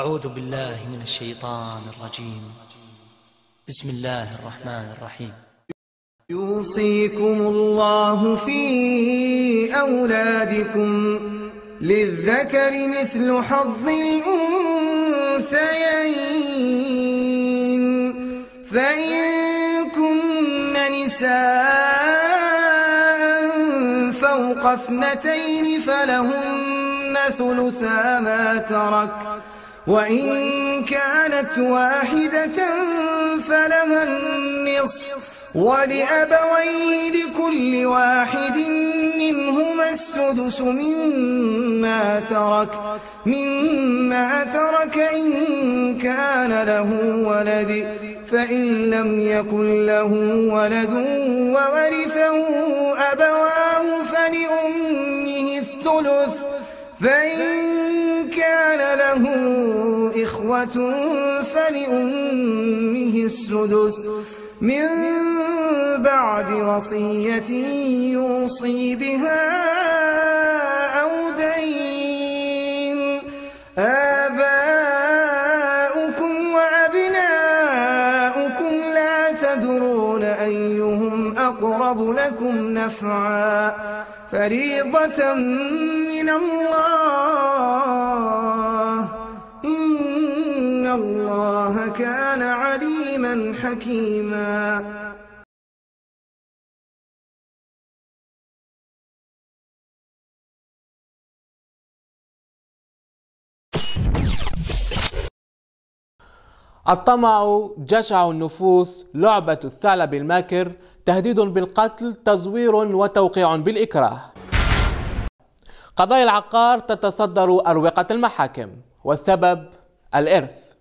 أعوذ بالله من الشيطان الرجيم. بسم الله الرحمن الرحيم. يوصيكم الله في أولادكم للذكر مثل حظ الأنثيين، فإن كن نساء فوق 2 فلهن ثلثا ما ترك، وإن كانت واحدة فلها النصف، ولأبويه لكل واحد منهما السدس مما ترك إن كان له ولد، فإن لم يكن له ولد وورثه أبواه فلأمه الثلث، فإن كان له إخوة فلأمه السدس من بعد وصية يوصي بها أو دين. آباؤكم وأبناؤكم لا تدرون أيهم أقرب لكم نفعا، فريضة من الله، إن الله كان عليما حكيما. الطمع جشع النفوس، لعبة الثعلب الماكر، تهديد بالقتل، تزوير وتوقيع بالإكراه. قضايا العقار تتصدر أروقة المحاكم، والسبب الإرث.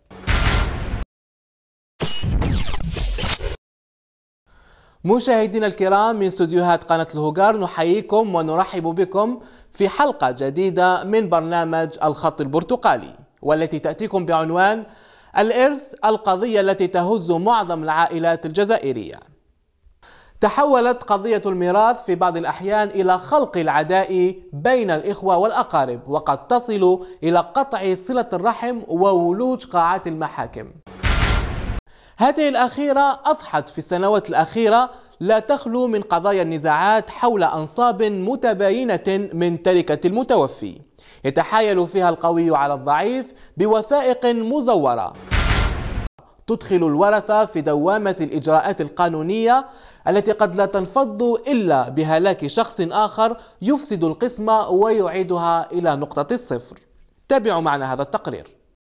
مشاهدينا الكرام من استديوهات قناة الهوغار، نحييكم ونرحب بكم في حلقة جديدة من برنامج الخط البرتقالي، والتي تأتيكم بعنوان الإرث، القضية التي تهز معظم العائلات الجزائرية. تحولت قضية الميراث في بعض الأحيان إلى خلق العداء بين الإخوة والأقارب، وقد تصل إلى قطع صلة الرحم وولوج قاعات المحاكم. هذه الأخيرة أضحت في السنوات الأخيرة لا تخلو من قضايا النزاعات حول أنصاب متباينة من تركة المتوفي، يتحايل فيها القوي على الضعيف بوثائق مزورة تدخل الورثة في دوامة الإجراءات القانونية التي قد لا تنفض إلا بهلاك شخص آخر يفسد القسمة ويعيدها إلى نقطة الصفر. تابعوا معنا هذا التقرير.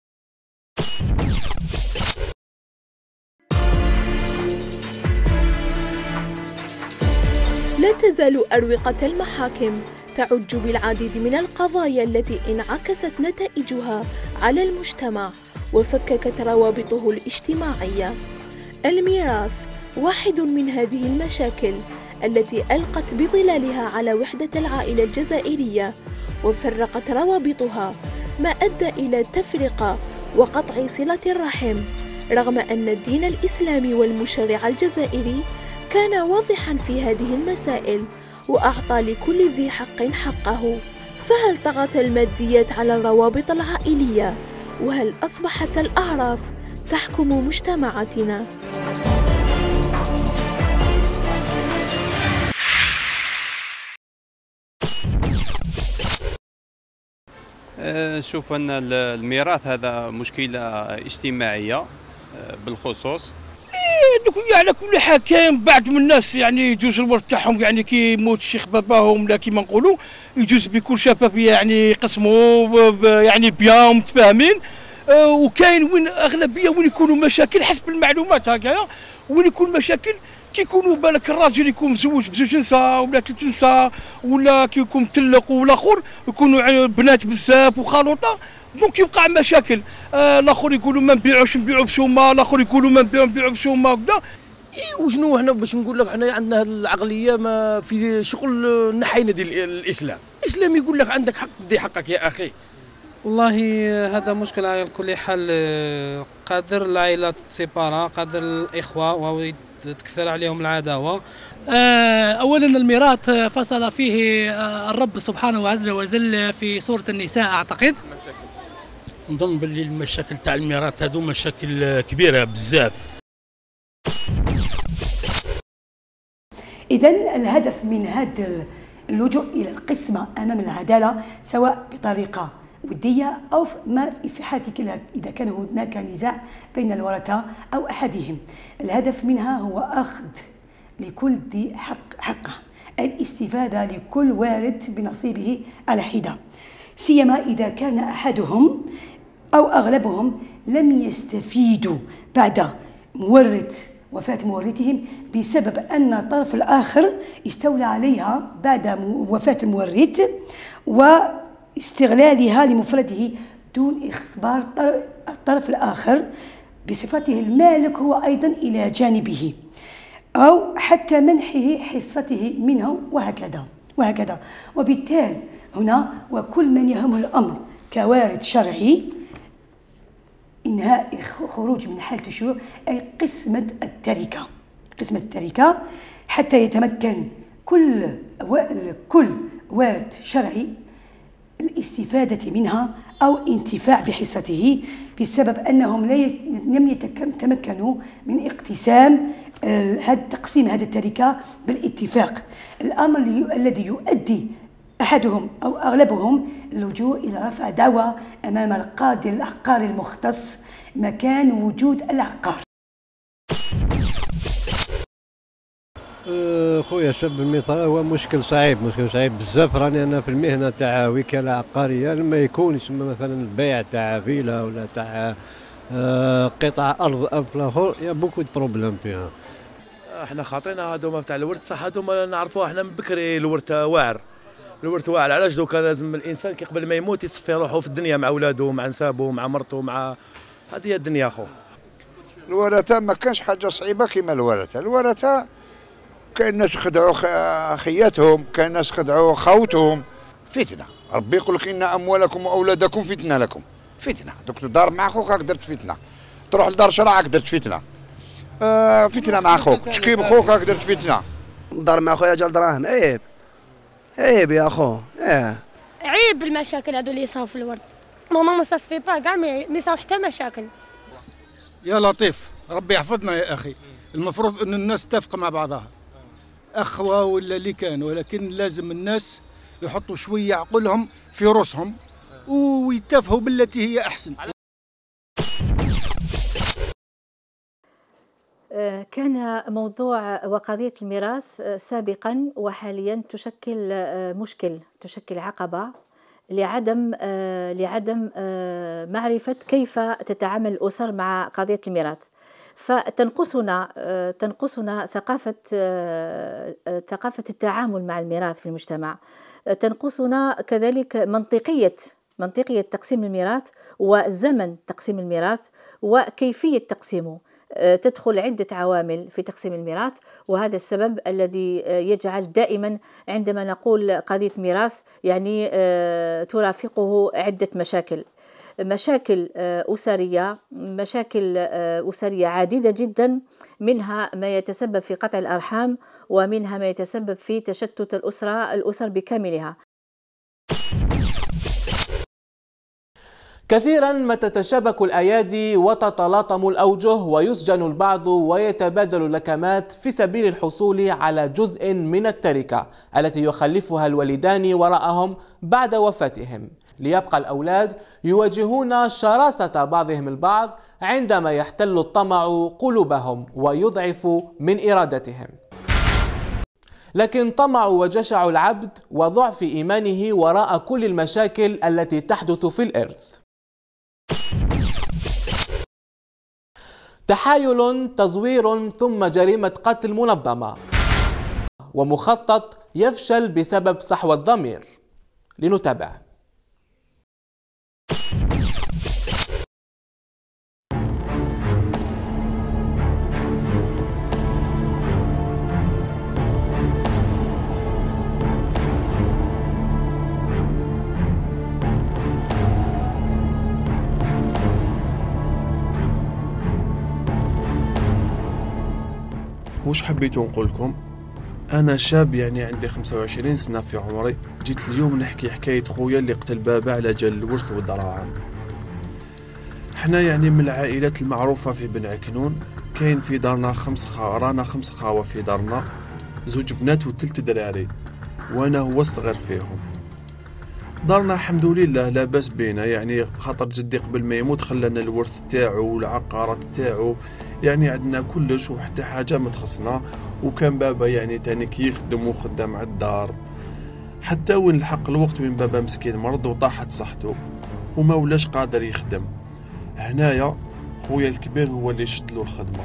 لا تزال أروقة المحاكم تعج بالعديد من القضايا التي انعكست نتائجها على المجتمع وفككت روابطه الاجتماعية. الميراث واحد من هذه المشاكل التي ألقت بظلالها على وحدة العائلة الجزائرية وفرقت روابطها، ما أدى إلى تفرقة وقطع صلة الرحم، رغم أن الدين الإسلامي والمشرع الجزائري كان واضحا في هذه المسائل وأعطى لكل ذي حق حقه. فهل طغت الماديات على الروابط العائلية؟ وهل أصبحت الأعراف تحكم مجتمعاتنا؟ شوف أن الميراث هذا مشكلة اجتماعية بالخصوص. على كل حال كاين بعض من الناس يعني يجوز الورث تاعهم يعني كي يموت الشيخ باباهم لا كيما نقولوا يجوز بكل شفافيه يعني يقسموا يعني بيان متفاهمين. وكاين وين اغلبيه وين يكونوا مشاكل حسب المعلومات هكايا، وين يكون مشاكل كيكونوا بالك الراجل يكون مزوج بزوج نساء ولا 3 نساء، ولا كيكون مطلق والاخر يكونوا بنات بزاف وخلوطه، دونك يوقع مشاكل. الاخر يقولوا ما نبيعوا بسومه، الاخر يقولوا ما نبيعوا بسومه وكذا. وشنو حنا باش نقول لك حنا عندنا هذه العقليه ما في شغل نحينا ديال الاسلام. الاسلام يقول لك عندك حق دي حقك يا اخي. والله هذا مشكل على كل حال. قادر العائلات تسيبارا، قادر الاخوه وتكثر عليهم العداوه. اولا الميراث فصل فيه الرب سبحانه عز وجل في سوره النساء اعتقد. نظن باللي المشاكل تاع الميراث هذو مشاكل كبيره بزاف. إذن الهدف من هذا اللجوء إلى القسمة أمام العدالة سواء بطريقة ودية أو ما في حالة إذا كان هناك نزاع بين الورثة أو أحدهم، الهدف منها هو أخذ لكل ذي حقه، الاستفادة لكل وارث بنصيبه على حدة، سيما إذا كان أحدهم أو أغلبهم لم يستفيدوا بعد وفاة مورثهم بسبب أن الطرف الآخر استولى عليها بعد وفاة المورث واستغلالها لمفرده دون إخبار الطرف الآخر بصفته المالك هو أيضا إلى جانبه، أو حتى منحه حصته منه وهكذا. وبالتالي هنا وكل من يهم الأمر كوارث شرعي إنهاء خروج من حالة الشيوع، أي قسمة التركة حتى يتمكن كل وارث شرعي الاستفادة منها أو انتفاع بحصته بسبب أنهم لم يتمكنوا من اقتسام تقسيم هذه التركة بالاتفاق، الأمر الذي يؤدي أحدهم أو أغلبهم اللجوء إلى رفع دعوى أمام القاضي العقاري المختص مكان وجود العقار. خويا شاب المثال هو مشكل صعيب بزاف. راني انا في المهنه تاع وكاله عقاريه، لما يكون يسمى مثلا البيع تاع فيلا ولا تاع قطع ارض او في الاخر يا بوكو بروبليم فيها. احنا خاطينا هذوما تاع الورث، صح هذوما نعرفوها احنا من بكري، الورث واعر علاش دوكا لازم الانسان كي قبل ما يموت يصفي روحه في الدنيا مع اولاده مع نسابه مع مرته مع هذه هي الدنيا. خو الورثه ما كانش حاجه صعيبه كيما الورثه كاين الناس خدعوا خياتهم، كاين الناس خدعوا خوتهم. فتنه، ربي يقول لك ان اموالكم واولادكم فتنه لكم. فتنه دوك تدار مع خوك راك درت فتنه، تروح لدار شرع راك درت فتنه. فتنه مع خوك، تشكي بخوك راك درت فتنه. ندار مع خويا جال دراهم، عيب يا اخو. عيب المشاكل هذو اللي يصاو في الورد، ماما ما صافي با كاع ما يصاو حتى مشاكل. يا لطيف ربي يحفظنا يا اخي، المفروض ان الناس تتفق مع بعضها اخوه ولا اللي كان، ولكن لازم الناس يحطوا شويه عقلهم في روسهم ويتفهوا بالتي هي احسن. كان موضوع وقضية الميراث سابقا وحاليا تشكل عقبة لعدم معرفة كيف تتعامل الأسر مع قضية الميراث، فتنقصنا ثقافة التعامل مع الميراث في المجتمع، تنقصنا كذلك منطقية تقسيم الميراث وزمن تقسيم الميراث وكيفية تقسيمه. تدخل عدة عوامل في تقسيم الميراث، وهذا السبب الذي يجعل دائما عندما نقول قضية ميراث يعني ترافقه عدة مشاكل أسرية عديدة جدا، منها ما يتسبب في قطع الأرحام، ومنها ما يتسبب في تشتت الأسر بكاملها. كثيرا ما تتشابك الأيادي وتتلاطم الأوجه ويسجن البعض ويتبادل اللكمات في سبيل الحصول على جزء من التركة التي يخلفها الوالدان وراءهم بعد وفاتهم، ليبقى الأولاد يواجهون شراسة بعضهم البعض عندما يحتل الطمع قلوبهم ويضعف من إرادتهم. لكن طمع وجشع العبد وضعف إيمانه وراء كل المشاكل التي تحدث في الإرث. تحايل، تزوير، ثم جريمة قتل منظمة ومخطط يفشل بسبب صحو الضمير. لنتابع. وش حبيت نقول لكم؟ أنا شاب يعني عندي 25 سنة في عمري، جيت اليوم نحكي حكاية خويا اللي قتل بابا على جال الورث والدراهم. احنا يعني من العائلات المعروفة في بن عكنون. كاين في دارنا رانا 5 خاوة في دارنا، 2 بنات و3 دراري، وانا هو الصغير فيهم. دارنا الحمد لله لاباس بينا، يعني خاطر جدي قبل ما يموت خلانا الورث تاعو والعقارات تاعو، يعني عندنا كلش وحتى حاجة ما تخصنا. وكان بابا يعني تاني كي يخدم وخدام على الدار، حتى وين لحق الوقت وين بابا مسكين مرض وطاحت صحته وما ولاش قادر يخدم. هنايا خويا الكبير هو اللي شد له الخدمة.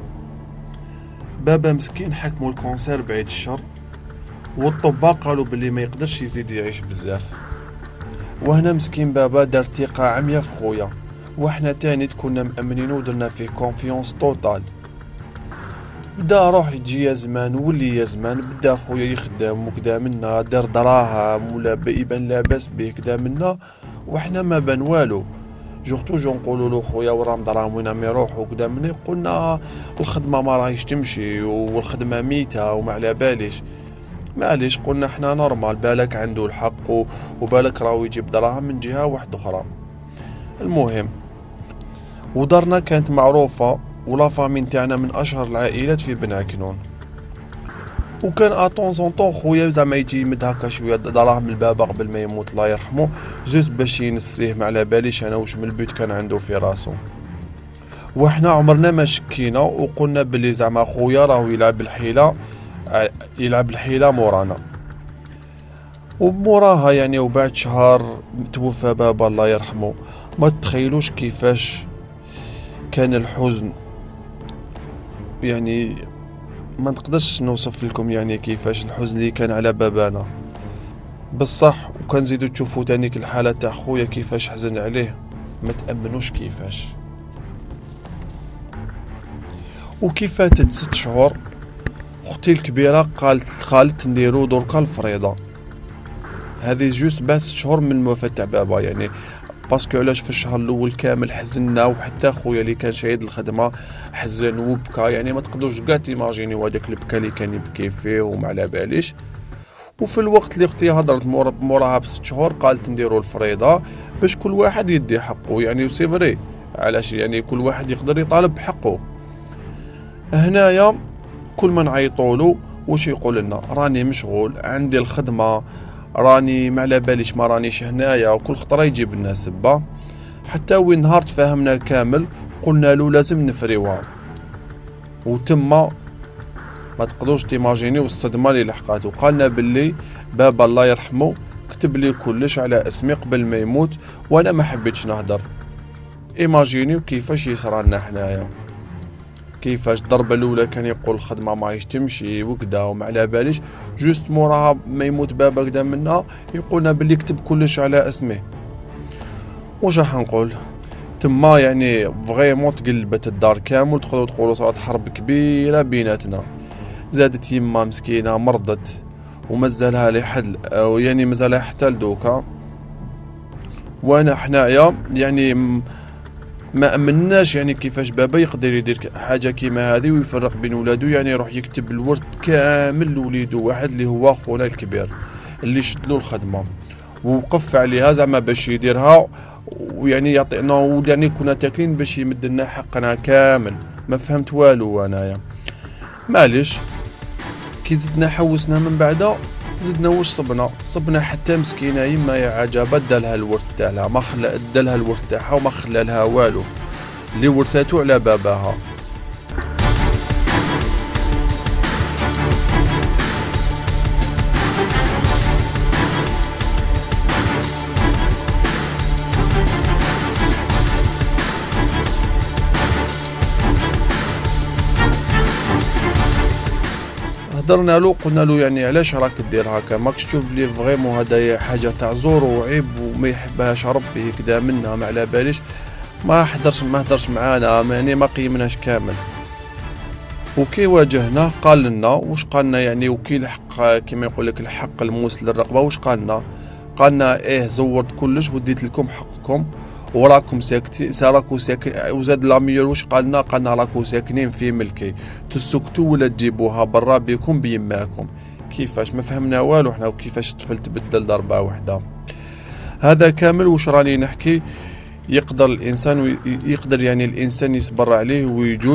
بابا مسكين حكموا الكونسير بعيد الشر، والطباء قالوا باللي ما يقدرش يزيد يعيش بزاف. وهنا مسكين بابا دار ثقة عمياء في خويا، وحنا تاني كنا مأمنين ودرنا فيه كونفيونس توتال. بدا روح يجي يا زمان ولي يا زمان، بدا خويا يخدم وكدا منا، دار دراهم ولا يبان لاباس بيه كدا منا، وحنا ما بان والو. توجو نقولوا له خويا ورام دراهم وين ما يروح وكدا منا، يقولنا الخدمه ما راهيش تمشي والخدمه ميته وما على باليش. معليش قلنا احنا نورمال، بالك عنده الحق وبالك راهو يجيب دراهم من جهه واحده اخرى. المهم ودارنا كانت معروفه ولا فامين تاعنا من اشهر العائلات في بن عكنون. وكان اطون طون خويا زعما يجي يمد هكا شويه دراهم البابا قبل ما يموت الله يرحمه، زوت باش ينسيه ما على باليش انا واش من البيت كان عنده في راسو. وحنا عمرنا ما شكينا وقلنا بلي زعما خويا راهو يلعب الحيله مورانا. وموراها يعني وبعد شهر توفى بابا الله يرحمه. ما تتخيلوش كيفاش كان الحزن، يعني ما نقدرش نوصف لكم يعني كيفاش الحزن اللي كان على بابانا بصح. وكان زيدو تشوفوا تانيك الحالة تاع خويا كيفاش حزن عليه، ما تأمنوش كيفاش. وكيف فاتت 6 شهور اختي الكبيرة قالت نديرو دركا الفريضة. هذه جوست بعد 6 شهور من الوفاة تاع بابا، يعني باسكو علاش في الشهر الاول كامل حزننا، وحتى خويا اللي كان شايد الخدمه حزن وبكى، يعني ما تقدروش كاع تيماجينيو هذاك البكا اللي كان يبكي فيه وما على باليش. وفي الوقت اللي اختي هضرت موراها ب6 شهور قالت نديروا الفريضه باش كل واحد يدي حقه، يعني سي فري علاش يعني كل واحد يقدر يطالب بحقه. هنايا كل ما نعيطولو واش يقول لنا؟ راني مشغول عندي الخدمه، راني ما على باليش، ما رانيش هنايا، وكل خطره يجيب لنا سبه. حتى وين نهار تفاهمنا كامل قلنا له لازم نفريوها، وتما ما تقدروش تيماجينيو الصدمه اللي لحقاتو. قالنا باللي بابا الله يرحمه كتب لي كلش على اسمي قبل ما يموت وانا ما حبيتش نهضر. ايماجينيو كيفاش يصرالنا حنايا، كيفاش الضربه الاولى كان يقول الخدمه ماهيش تمشي وكدا وما على باليش، جوست موراها ما يموت بابا كدا منا يقولنا باللي كتب كلش على اسمه. واش راح نقول؟ تما يعني فريمون تقلبت الدار كامل، دخلوا تقولوا صارت حرب كبيره بيناتنا. زادت يما مسكينه مرضت ومازالها لحد يعني مازالها حتى لدوكا، وانا حنايا يعني ما امناش يعني كيفاش بابا يقدر يدير حاجه كيما هذه ويفرق بين ولادو، يعني يروح يكتب الورث كامل لوليدو واحد اللي هو خونا الكبير اللي شدلو الخدمه ووقف عليها زعما باش يديرها، ويعني يعطينا يعني كنا تاكلين باش يمد لنا حقنا كامل. ما فهمت والو انايا، معليش. كي زدنا حوسنا من بعدا زدنا واش صبنا حتى مسكينه يما يا عجبه دالها الورث تاعها، ما خلى دالها الورث تاعها وما خلى لها والو اللي ورثاتو على باباها. هضرنا له قلنا له يعني علاش راك دير هكا، ماكش تشوف بلي فريمون هدايا حاجه تاع زور وعيب وما يحبهاش ربي هكذا منا ما على باليش. ما هدرش معانا، يعني ما قيمناش كامل. وكي واجهنا قال لنا واش قالنا يعني، وكي الحق كما يقول لك الحق الموس للرقبه، واش قالنا ايه زورت كلش وديت لكم حقكم وراكم ساكتين، راكو ساكن. وزاد لاميور واش قالنا راكو ساكنين في ملكي، تسكتوا ولا تجيبوها برا بكم بيماكم. كيفاش؟ ما فهمنا والو حنا، وكيفاش الطفل تبدل ضربه واحده. هذا كامل واش راني نحكي يقدر الانسان يعني الانسان يصبر عليه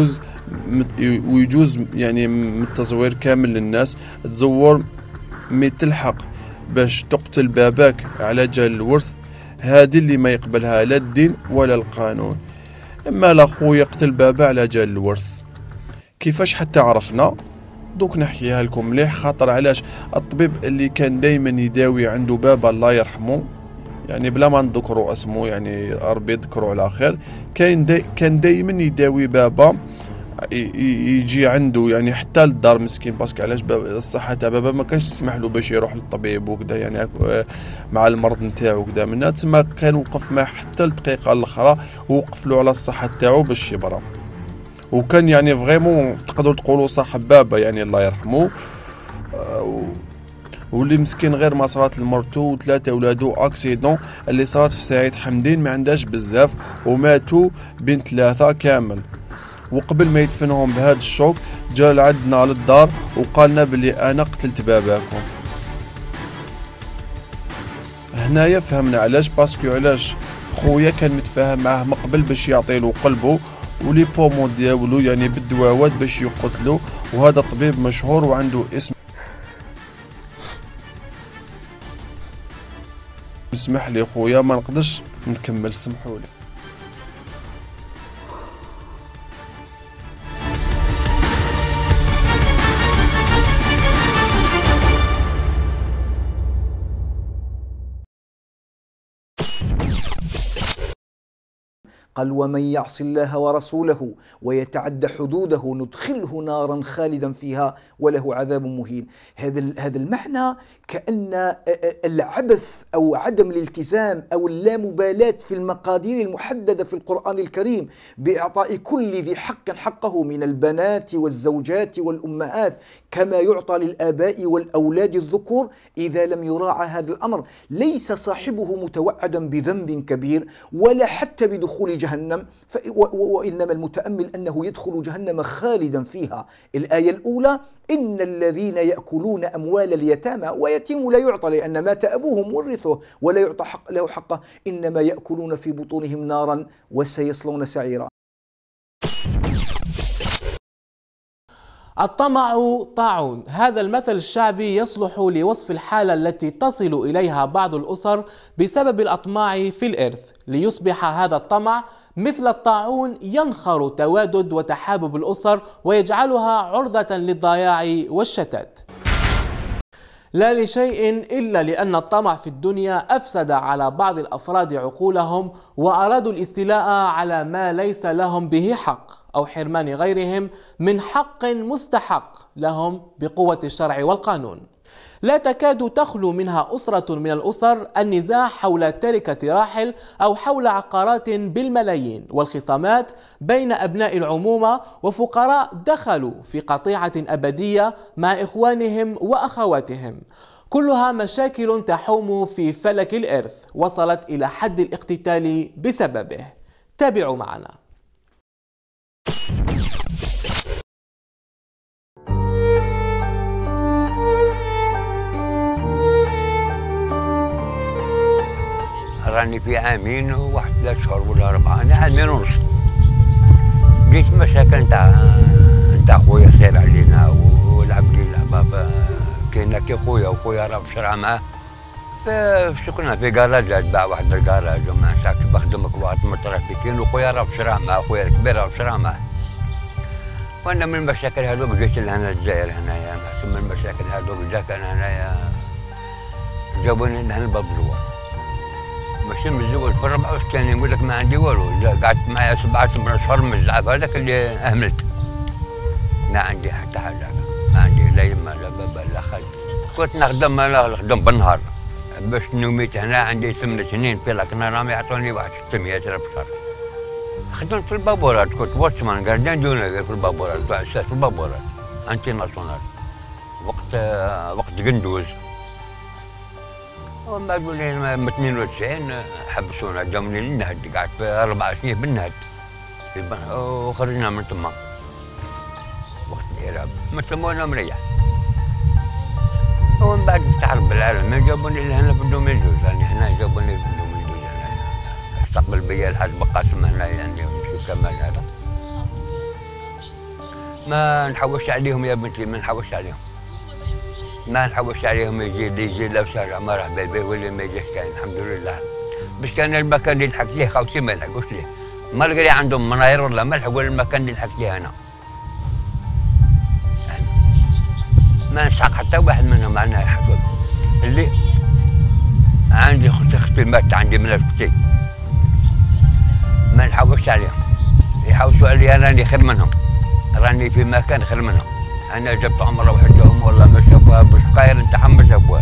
ويجوز يعني من التزوير كامل للناس. تزور مي تلحق باش تقتل باباك على جال الورث، هذه اللي ما يقبلها لا الدين ولا القانون. اما الاخو يقتل بابا على جال الورث، كيفاش حتى عرفنا؟ دوك نحكيها لكم مليح. خاطر علاش الطبيب اللي كان دايما يداوي عنده بابا الله يرحمه، يعني بلا ما نذكروا اسمه يعني ربي يذكره على خير، كان دايما يداوي بابا، يجي عنده يعني حتى للدار مسكين، باسكو علاش الصحه تاع بابا ما كانش تسمح له باش يروح للطبيب وكذا، يعني مع المرض نتاعو وكذا. من تما كان وقف معاه حتى الدقيقه الاخرى، ووقف له على الصحه تاعو باش يبرى. وكان يعني فريمون تقدروا تقولوا صاحب بابا يعني الله يرحمه. واللي مسكين غير ما صارت لمرتو وثلاثه اولادو اكسيدون اللي صارت في سعيد حمدين ما عندهاش بزاف، وماتوا بين ثلاثه كامل. وقبل ما يدفنهم بهذا الشوك جا لعندنا للدار وقالنا بلي انا قتلت باباكم. هنايا فهمنا علاش، باسكو علاش خويا كان متفاهم معاه من قبل باش يعطيلو قلبه ولي بومو ديالو يعني بالدواوات باش يقتلو. وهذا طبيب مشهور وعنده اسم. اسمح لي خويا ما نقدرش نكمل، سمحوا لي. قال ومن يعص الله ورسوله ويتعدى حدوده ندخله نارا خالدا فيها وله عذاب مهين. هذا المعنى كأن العبث أو عدم الالتزام أو اللامبالاة في المقادير المحددة في القرآن الكريم بإعطاء كل ذي حق حقه من البنات والزوجات والأمهات كما يعطى للآباء والأولاد الذكور، إذا لم يراعى هذا الأمر ليس صاحبه متوعدا بذنب كبير ولا حتى بدخول جهنم، وإنما المتأمل أنه يدخل جهنم خالدا فيها. الآية الأولى إن الذين يأكلون أموال اليتامى، ويتيم لا يعطى لأن مات أبوهم ورثه ولا يعطى له حقه، إنما يأكلون في بطونهم نارا وسيصلون سعيرا. الطمع طاعون، هذا المثل الشعبي يصلح لوصف الحالة التي تصل إليها بعض الأسر بسبب الأطماع في الإرث، ليصبح هذا الطمع مثل الطاعون ينخر توادد وتحابب الأسر ويجعلها عرضة للضياع والشتات. لا لشيء إلا لأن الطمع في الدنيا أفسد على بعض الأفراد عقولهم وأرادوا الاستيلاء على ما ليس لهم به حق، أو حرمان غيرهم من حق مستحق لهم بقوة الشرع والقانون. لا تكاد تخلو منها أسرة من الأسر النزاع حول تركة راحل أو حول عقارات بالملايين، والخصامات بين أبناء العمومة وفقراء دخلوا في قطيعة أبدية مع إخوانهم وأخواتهم، كلها مشاكل تحوم في فلك الإرث وصلت إلى حد الاقتتال بسببه. تابعوا معنا. راني في عامين وواحد 3 شهور ولا 4، أنا عامين ونص. لقيت مشاكل نتاع خويا صغير علينا والعبد لله كاين كي خويا راه في الشرع معاه، كنا في كراجات باع واحد الكراج وما ساعات بخدم في واحد المترافيكين، وخويا راه في الشرع معاه، خويا الكبير راه في الشرع معاه. وانا من المشاكل هذوك جيت لهنا الجزائر هنايا، من المشاكل هذوك جاك انا هنايا جابوني لهنا لباب الزوار. ماشي متزوج في 64 نقول لك ما عندي والو، قعدت معايا 7 أشهر من الزعف هذاك اللي اهملت. ما عندي حتى حاجه، ما عندي لا يما لا بابا لا خالد. كنت نخدم بالنهار باش نوميت هنا، عندي 8 سنين في لكن راهم يعطوني واحد 600 درهم في الشهر. خدمت في البابورات، كنت واتشمان كاردان دون في البابورات، تاع الساس في البابورات انتي ناسيونال وقت قندوز. ومن بعد ولينا 92 حبسونا جاوني للنهد، قعدت 4 سنين بالنهد وخرجنا من تما وقت الإرهاب، من تما وانا مريح. ومن بعد فتح رب العالمين جابوني لهنا في 2012، يعني هنا جابوني في 2012 هنا تستقبل بيا الحاج بقاسم هنا يعني مشي كمال هذا. ما نحوش عليهم يا بنتي، ما نحوش عليهم. ما نحوش عليهم، يجي لو سارع مرحبا به واللي ما يجيش كاين الحمد لله. باش كان المكان اللي لحقت ليه خوتي ما لحقوش ليه. ما لقى عندهم مناير ولا ما لحقوا المكان اللي لحقت ليه انا. ما نسحق حتى واحد منهم معنا يحفظ. اللي عندي اختي مات عندي من اختي. ما نحوش عليهم. يحوسوا علي انا راني خير منهم. راني في مكان خير منهم. انا جبت عمره وحدهم والله ما شافوها بالسقاير نتاعهم ما شافوهاش.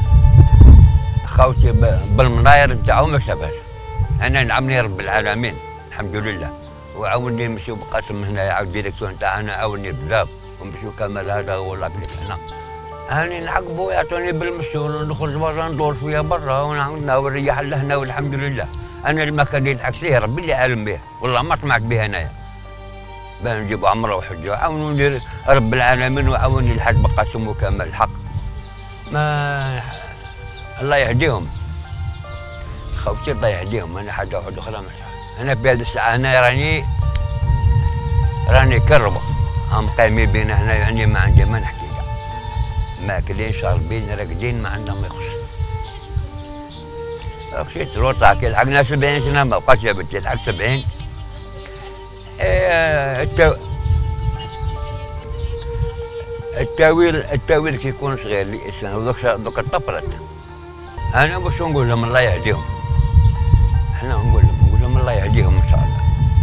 خوتي بالمناير نتاعهم ما شافهاش. انا نعمني رب العالمين الحمد لله، وعاوني نمشيو بقاسم هنا يعاود الديريكتور نتاعنا عاوني بزاف، ونمشيو كمال هذا هو العقلي هنا. هاني نعقبوا يعطوني بالمسؤول ونخرج برا ندور شويه برا ونريح لهنا والحمد لله. انا المكان اللي نحكي فيه ربي اللي عالم به، والله ما طمعت به انايا. باه نجيبوا عمره وحجه، عاونوني رب العالمين وعاوني الحاج بقاسم وكمال الحق. ما الله يهديهم. خوتي الله يهديهم، انا حاجه واحده اخرى ما انا في هذه الساعه انا راني كربه، هم قايمين بينا هنا يعني ما عندي ما نحكي لها. ماكلين شاربين راقدين ما عندنا ما يخص. مشيت روطه كي لحقنا 70 سنه ما بقاش يا بنتي لحق 70. التاويل كي يكون صغير الانسان دوك طفرت. انا باش نقول لهم الله يهديهم. احنا نقول لهم الله يهديهم ان شاء الله.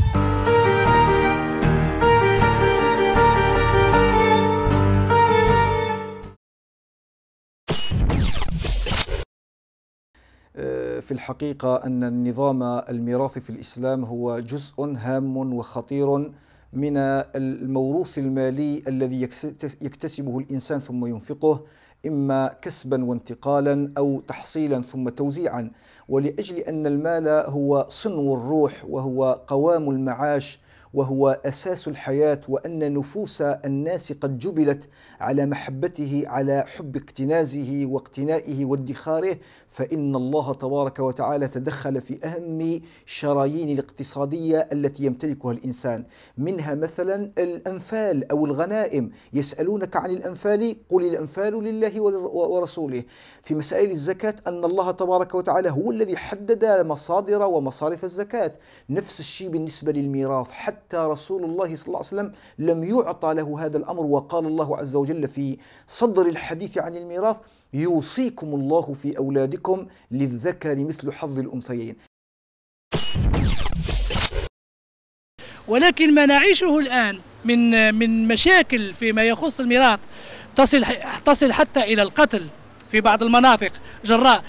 في الحقيقة أن النظام الميراثي في الإسلام هو جزء هام وخطير من الموروث المالي الذي يكتسبه الإنسان ثم ينفقه، إما كسبا وانتقالا أو تحصيلا ثم توزيعا. ولأجل أن المال هو صنو الروح وهو قوام المعاش وهو أساس الحياة، وأن نفوس الناس قد جبلت على محبته، على حب اكتنازه واقتنائه وادخاره، فإن الله تبارك وتعالى تدخل في أهم شرايين الاقتصادية التي يمتلكها الإنسان، منها مثلا الأنفال أو الغنائم. يسألونك عن الأنفال قل الأنفال لله ورسوله. في مسائل الزكاة أن الله تبارك وتعالى هو الذي حدد مصادر ومصارف الزكاة. نفس الشيء بالنسبة للميراث، حتى رسول الله صلى الله عليه وسلم لم يعطى له هذا الأمر، وقال الله عز وجل في صدر الحديث عن الميراث: يوصيكم الله في أولادكم للذكر مثل حظ الأنثيين. ولكن ما نعيشه الآن من مشاكل فيما يخص الميراث تصل حتى إلى القتل في بعض المناطق جراء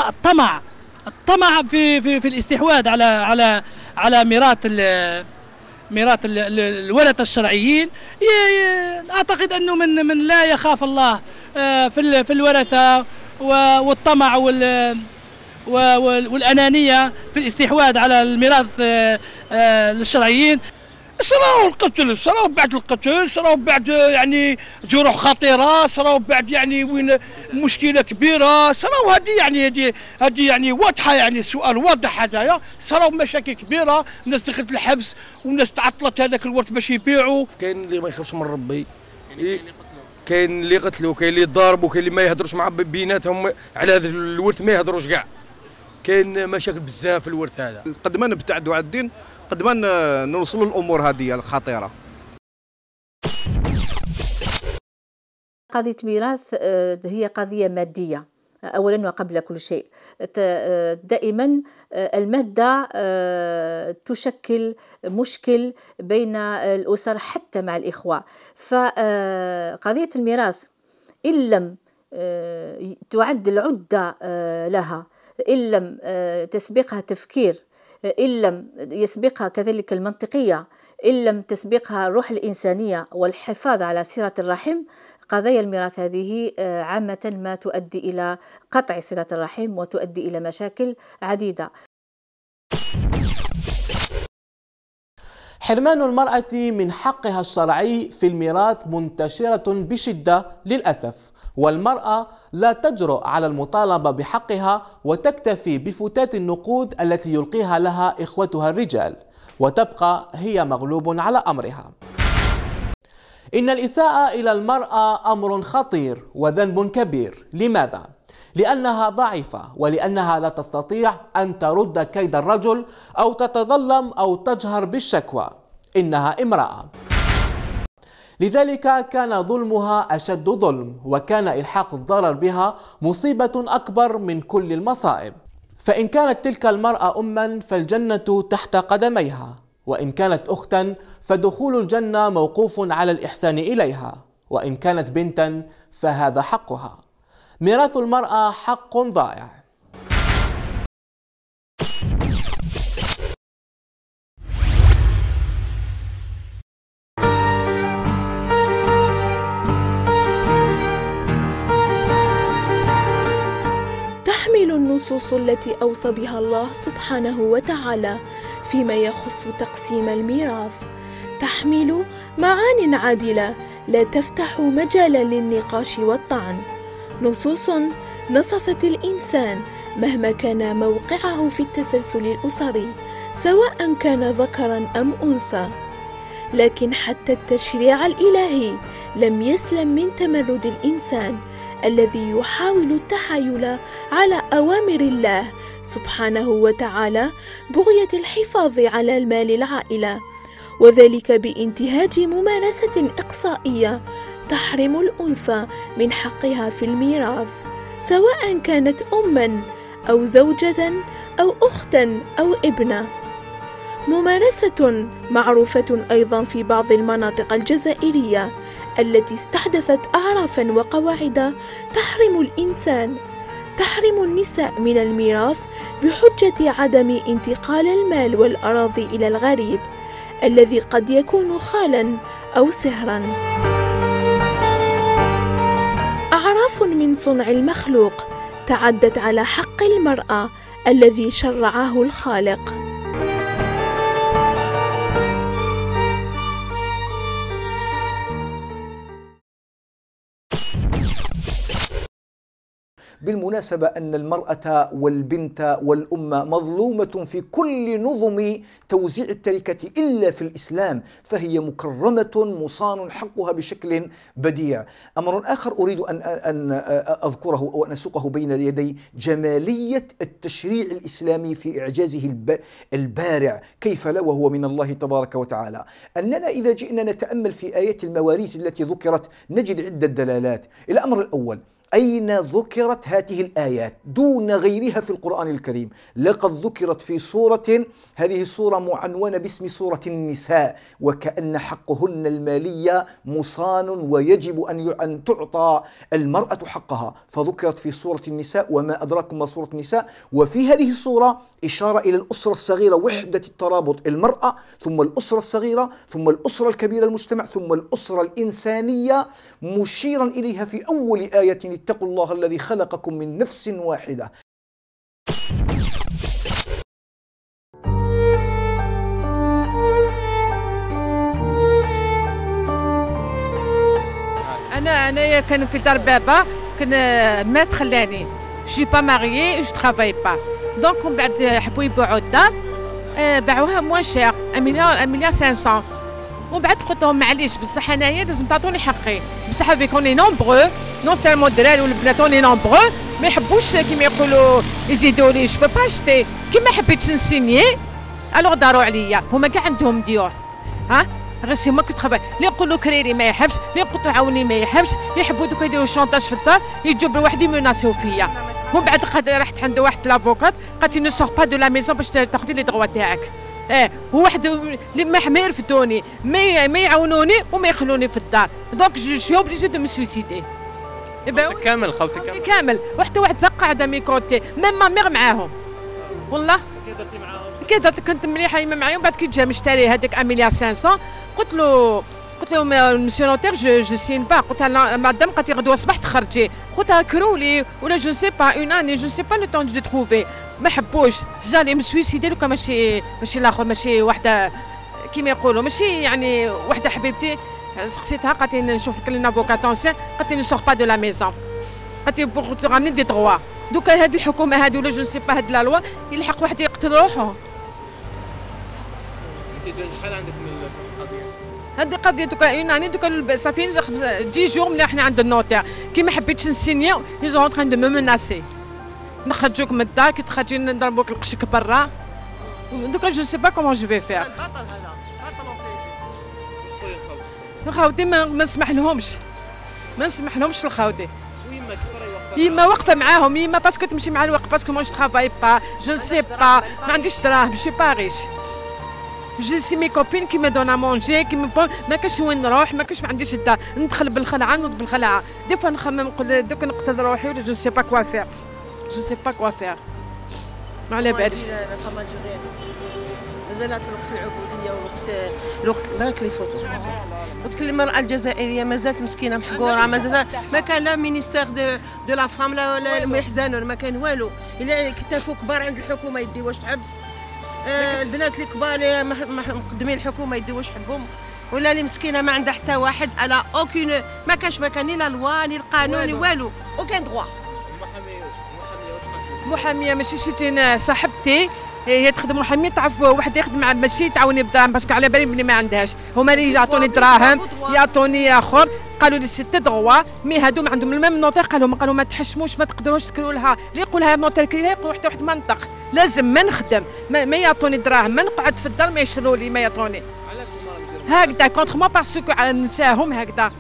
الطمع في الاستحواذ على ميراث الورثة الشرعيين. أعتقد أنه من لا يخاف الله في الورثة والطمع والأنانية في الاستحواذ على الميراث للشرعيين. صراو القتل، صراو بعد القتل، صراو بعد يعني جروح خطيرة، صراو بعد يعني وين مشكلة كبيرة، صراو هذه يعني واضحة، يعني السؤال واضح هذايا. صراو مشاكل كبيرة، الناس دخلت الحبس والناس تعطلت هذاك الورث باش يبيعوا. كاين اللي ما يخافش من ربي، كاين اللي قتلوا، كاين اللي ضاربوا، كاين اللي ما يهضروش مع بيناتهم على هذا الورث، ما يهضروش كاع. كاين مشاكل بزاف في الورث هذا. قد ما نبتعدوا على الدين قد ما نوصلوا الامور هذه الخطيره. قضية الميراث هي قضية مادية أولا وقبل كل شيء. دائما المادة تشكل مشكل بين الأسر حتى مع الإخوة. فقضية الميراث إن لم تعد العدة لها، إن لم تسبقها تفكير، إن لم يسبقها كذلك المنطقية، إن لم تسبقها الروح الإنسانية والحفاظ على صلة الرحم، قضايا الميراث هذه عامة ما تؤدي إلى قطع صلة الرحم وتؤدي إلى مشاكل عديدة. حرمان المرأة من حقها الشرعي في الميراث منتشرة بشدة للأسف، والمرأة لا تجرؤ على المطالبة بحقها وتكتفي بفتات النقود التي يلقيها لها إخوتها الرجال، وتبقى هي مغلوب على أمرها. إن الإساءة إلى المرأة أمر خطير وذنب كبير. لماذا؟ لأنها ضعيفة، ولأنها لا تستطيع أن ترد كيد الرجل أو تتظلم أو تجهر بالشكوى، إنها امرأة. لذلك كان ظلمها أشد ظلم، وكان إلحاق الضرر بها مصيبة أكبر من كل المصائب. فإن كانت تلك المرأة أما فالجنة تحت قدميها، وإن كانت أختا فدخول الجنة موقوف على الإحسان إليها، وإن كانت بنتا فهذا حقها. ميراث المرأة حق ضائع. تحمل النصوص التي أوصى بها الله سبحانه وتعالى فيما يخص تقسيم الميراث تحمل معان عادلة لا تفتح مجالا للنقاش والطعن، نصوص نصفت الإنسان مهما كان موقعه في التسلسل الأسري سواء كان ذكرا أم أنثى. لكن حتى التشريع الإلهي لم يسلم من تمرد الإنسان الذي يحاول التحايل على أوامر الله سبحانه وتعالى بغية الحفاظ على المال العائلة، وذلك بانتهاج ممارسة إقصائية تحرم الأنثى من حقها في الميراث، سواء كانت أماً أو زوجة أو أختا أو ابنة. ممارسة معروفة أيضا في بعض المناطق الجزائرية التي استحدثت أعرافا وقواعد تحرم النساء من الميراث بحجة عدم انتقال المال والأراضي إلى الغريب الذي قد يكون خالا أو سهرا. أعراف من صنع المخلوق تعدت على حق المرأة الذي شرعه الخالق. بالمناسبة أن المرأة والبنت والأمة مظلومة في كل نظم توزيع التركة إلا في الإسلام، فهي مكرمة مصان حقها بشكل بديع. أمر آخر أريد أن أذكره وأن أسوقه بين يدي جمالية التشريع الإسلامي في إعجازه البارع، كيف لا وهو من الله تبارك وتعالى. أننا إذا جئنا نتأمل في آيات المواريث التي ذكرت نجد عدة دلالات. الأمر الأول، أين ذكرت هذه الآيات دون غيرها في القرآن الكريم؟ لقد ذكرت في سورة، هذه السورة معنونة باسم سورة النساء، وكأن حقهن المالية مصان ويجب أن تعطى المرأة حقها، فذكرت في سورة النساء. وما أدراكم ما سورة النساء؟ وفي هذه السورة إشارة إلى الأسرة الصغيرة، وحدة الترابط، المرأة ثم الأسرة الصغيرة ثم الأسرة الكبيرة المجتمع ثم الأسرة الإنسانية، مشيرا إليها في أول آية: اتقوا الله الذي خلقكم من نفس واحدة. أنا كان في دار بابا كان مات خلاني، جو با ماريي جو ترافاي با، دونك من بعد حبوا يبيعوا الدار باعوها موان شير 1,500,000. ومن بعد قلت لهم معليش بصح انايا لازم تعطوني حقي، بصح فيكوني نومبغو نون سيرمون الدراري والبنات اوني نومبغو ما يحبوش كيما يقولوا يزيدوا لي، جو با شتي كيما حبيت نسيني الوغ داروا عليا. هما كاع عندهم ديور، ها غير شي ما كنت خبر اللي نقولوا كريري ما يحبش، اللي نقولوا عاوني ما يحبش، يحبوا دوك يديروا شونطاج في الدار، يجوا بواحد يمناسيو فيا. ومن بعد رحت عند واحد لافوكات قالت لي نو سور با دو لا ميزون باش تاخذي لي دروا تاعك. وواحد اللي ما يرفدوني ما يعاونوني وما يخلوني في الدار، دونك جو سوي اوبليجي دو مي سويسيدي. كامل خوتك كامل، وحتى واحد بقى قاعده مي كوتي ميم ما ميغ معاهم والله. كي درتي معاهم؟ كي درت كنت مليحه معاهم. بعد كي جا مشتري هذاك 1,500,000 قلت له مسيو نوتير جو سين با، قلت لها مادام قالت لي غدوه الصباح تخرجي، قلت لها كرولي ولا جو سي با اون اني جو سي با لو طون دو تروفي. ما حبوش جالي مسويسيدي لو ماشي الاخر، ماشي وحده كيما يقولوا ماشي يعني وحده حبيبتي سقسيتها قالت لي نشوف لك لنا فوكاتونسيون قالت لي نسوغ با دو لا ميزون قالت لي بوغ تو غامني دي دروا دوكا هذه الحكومه هذه ولا جو نسي با هاد لا لوا يلحق واحد يقتل روحه. انت شحال عندك من القضيه؟ هذه قضيه دوكا اون اني دوكا صافي 10 جور ملي حنا عند النوتير كي ما حبيتش نسينيو لي زون تران دو مو مناسي نخرجوك من الدار كي تخرجي نضربوك القشك برا دوكا جو سي با كومون جو في فير. الخاوتي ما نسمح لهمش الخاوتي يما واقفه معاهم يما باسكو تمشي مع الوقت باسكو مو جو ترافاي با جو سي با ما عنديش دراهم جو با ريش جو سي مي كوبين كي مي دون ا مونجي كي ما كاش وين نروح ما كاش ما عنديش الدار ندخل بالخلعه نوض بالخلعه دي فوا نخمم نقول دوك نقتل روحي ولا جو سي با كوا فير ما على باليش. مازالت في وقت العبوديه وقت بارك لي فوتو وقت المراه الجزائريه مازالت مسكينه محقوره مازال ما كان لا مينيستير دو لا فام لا يحزنون ما كان والو الا كتافو كبار عند الحكومه يدي واش تحب البنات الكبار اللي مقدمين الحكومه يدي واش يحبهم ولا اللي مسكينه ما عندها حتى واحد على اوكين ما كانش ني لا لوا ني القانون ني والو اوكين دروا. محاميه ماشي شي صاحبتي هي تخدم محاميه تعرف واحد يخدم ماشي تعاوني بدراهم باسكو على بالي بلي ما عندهاش هما اللي يعطوني دراهم يعطوني اخر قالوا لي سيتي دروا مي هادو ما عندهم الميم نوتير قالوا ما تحشموش ما تقدروش تكروا لها اللي يقولها النوتير كري يقول واحد منطق لازم ما نخدم ما يعطوني دراهم ما نقعد في الدار ما يشروا لي ما يعطوني هكذا كونتر ما باسكو نساهم هكذا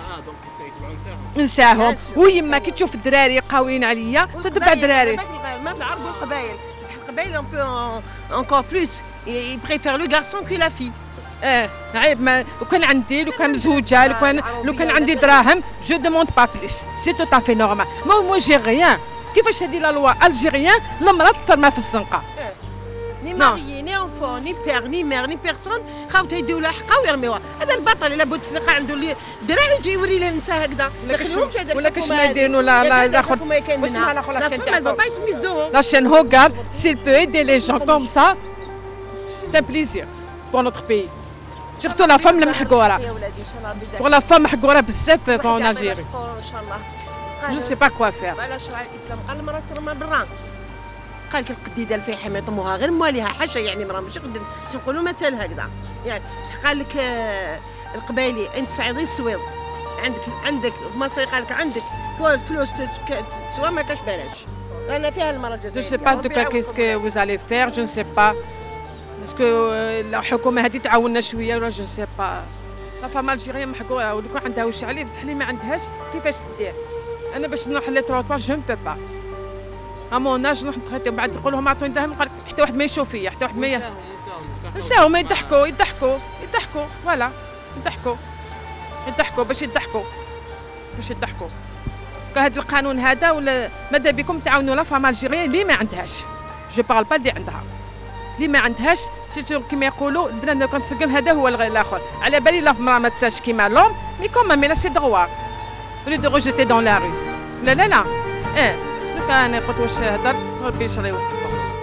نساهم ويما كي تشوف الدراري قاويين عليا تتبع دراري ما بالعرب والقبائل القبائل encore plus ils préfèrent le garçon que la fille. عيب ما لو كان عندي لو كان مزوجه لو كان عندي دراهم جو دوموند با بلوس سي تو تافي نورمال مو جي غيان كيفاش هذه لا لوا الجيريان المراه ترمى في الزنقه ني ماريي ني انفون ني بير ني مير ني بيرسون خاوته يديو لها حقه ويرميوها هذا البطل لابد تلقى عنده الدراعي يجي يوري لها النساء هكذا ولا كاش ما يديروا لا الاخر واش مع الاخر لا شين هوغار سيل بو ايدي لي جون كوم سا سي ان بليزير بور نوتر بيي سيرتو لا فام المحقوره بور لا فام محقوره بزاف فون الجيري ان شاء الله جو سي با كوا فير. على شرع الاسلام قال المراه ترمى بالران قال لك القديده الفيحة يطموها غير مواليها حاجه يعني مراه ماشي قد نقولوا مثال هكذا يعني قال لك القبايلي انت صعيدي السويض عندك مصري قال لك عندك فلوس تسوى ما كاش بلاش رانا فيها المراه الجزائريه. جو سي با دوكا كيسكو فوز الي فير جو سي با باسكو الحكومه هذه تعاوننا شويه ولا جو سي با لا فام الجيريه محقوره ولو كان عندها واش عليه بصح اللي ما عندهاش كيفاش دير انا باش نروح لي تروطوار جو مبي با اموناج نروح نتخيط بعد نقول لهم اعطوني دراهم حتى واحد ما يشوف فيا حتى واحد ما نساهم يضحكوا فوالا يضحكوا باش يضحكوا هذا القانون هذا ولا ماذا بكم تعاونوا لا فام الجيريه اللي ما عندهاش جو بارل با اللي عندها اللي ما عندهاش سيتو كيما يقولوا البنات كون تسقم هذا هو الاخر على بالي لا مرا ما تساش كيما لوم مي كوما مي لا سي دروا ولي دو روجيتي دون لا ري لا دوكا انا قلت واش هدرت ربي يشري يوفقكم.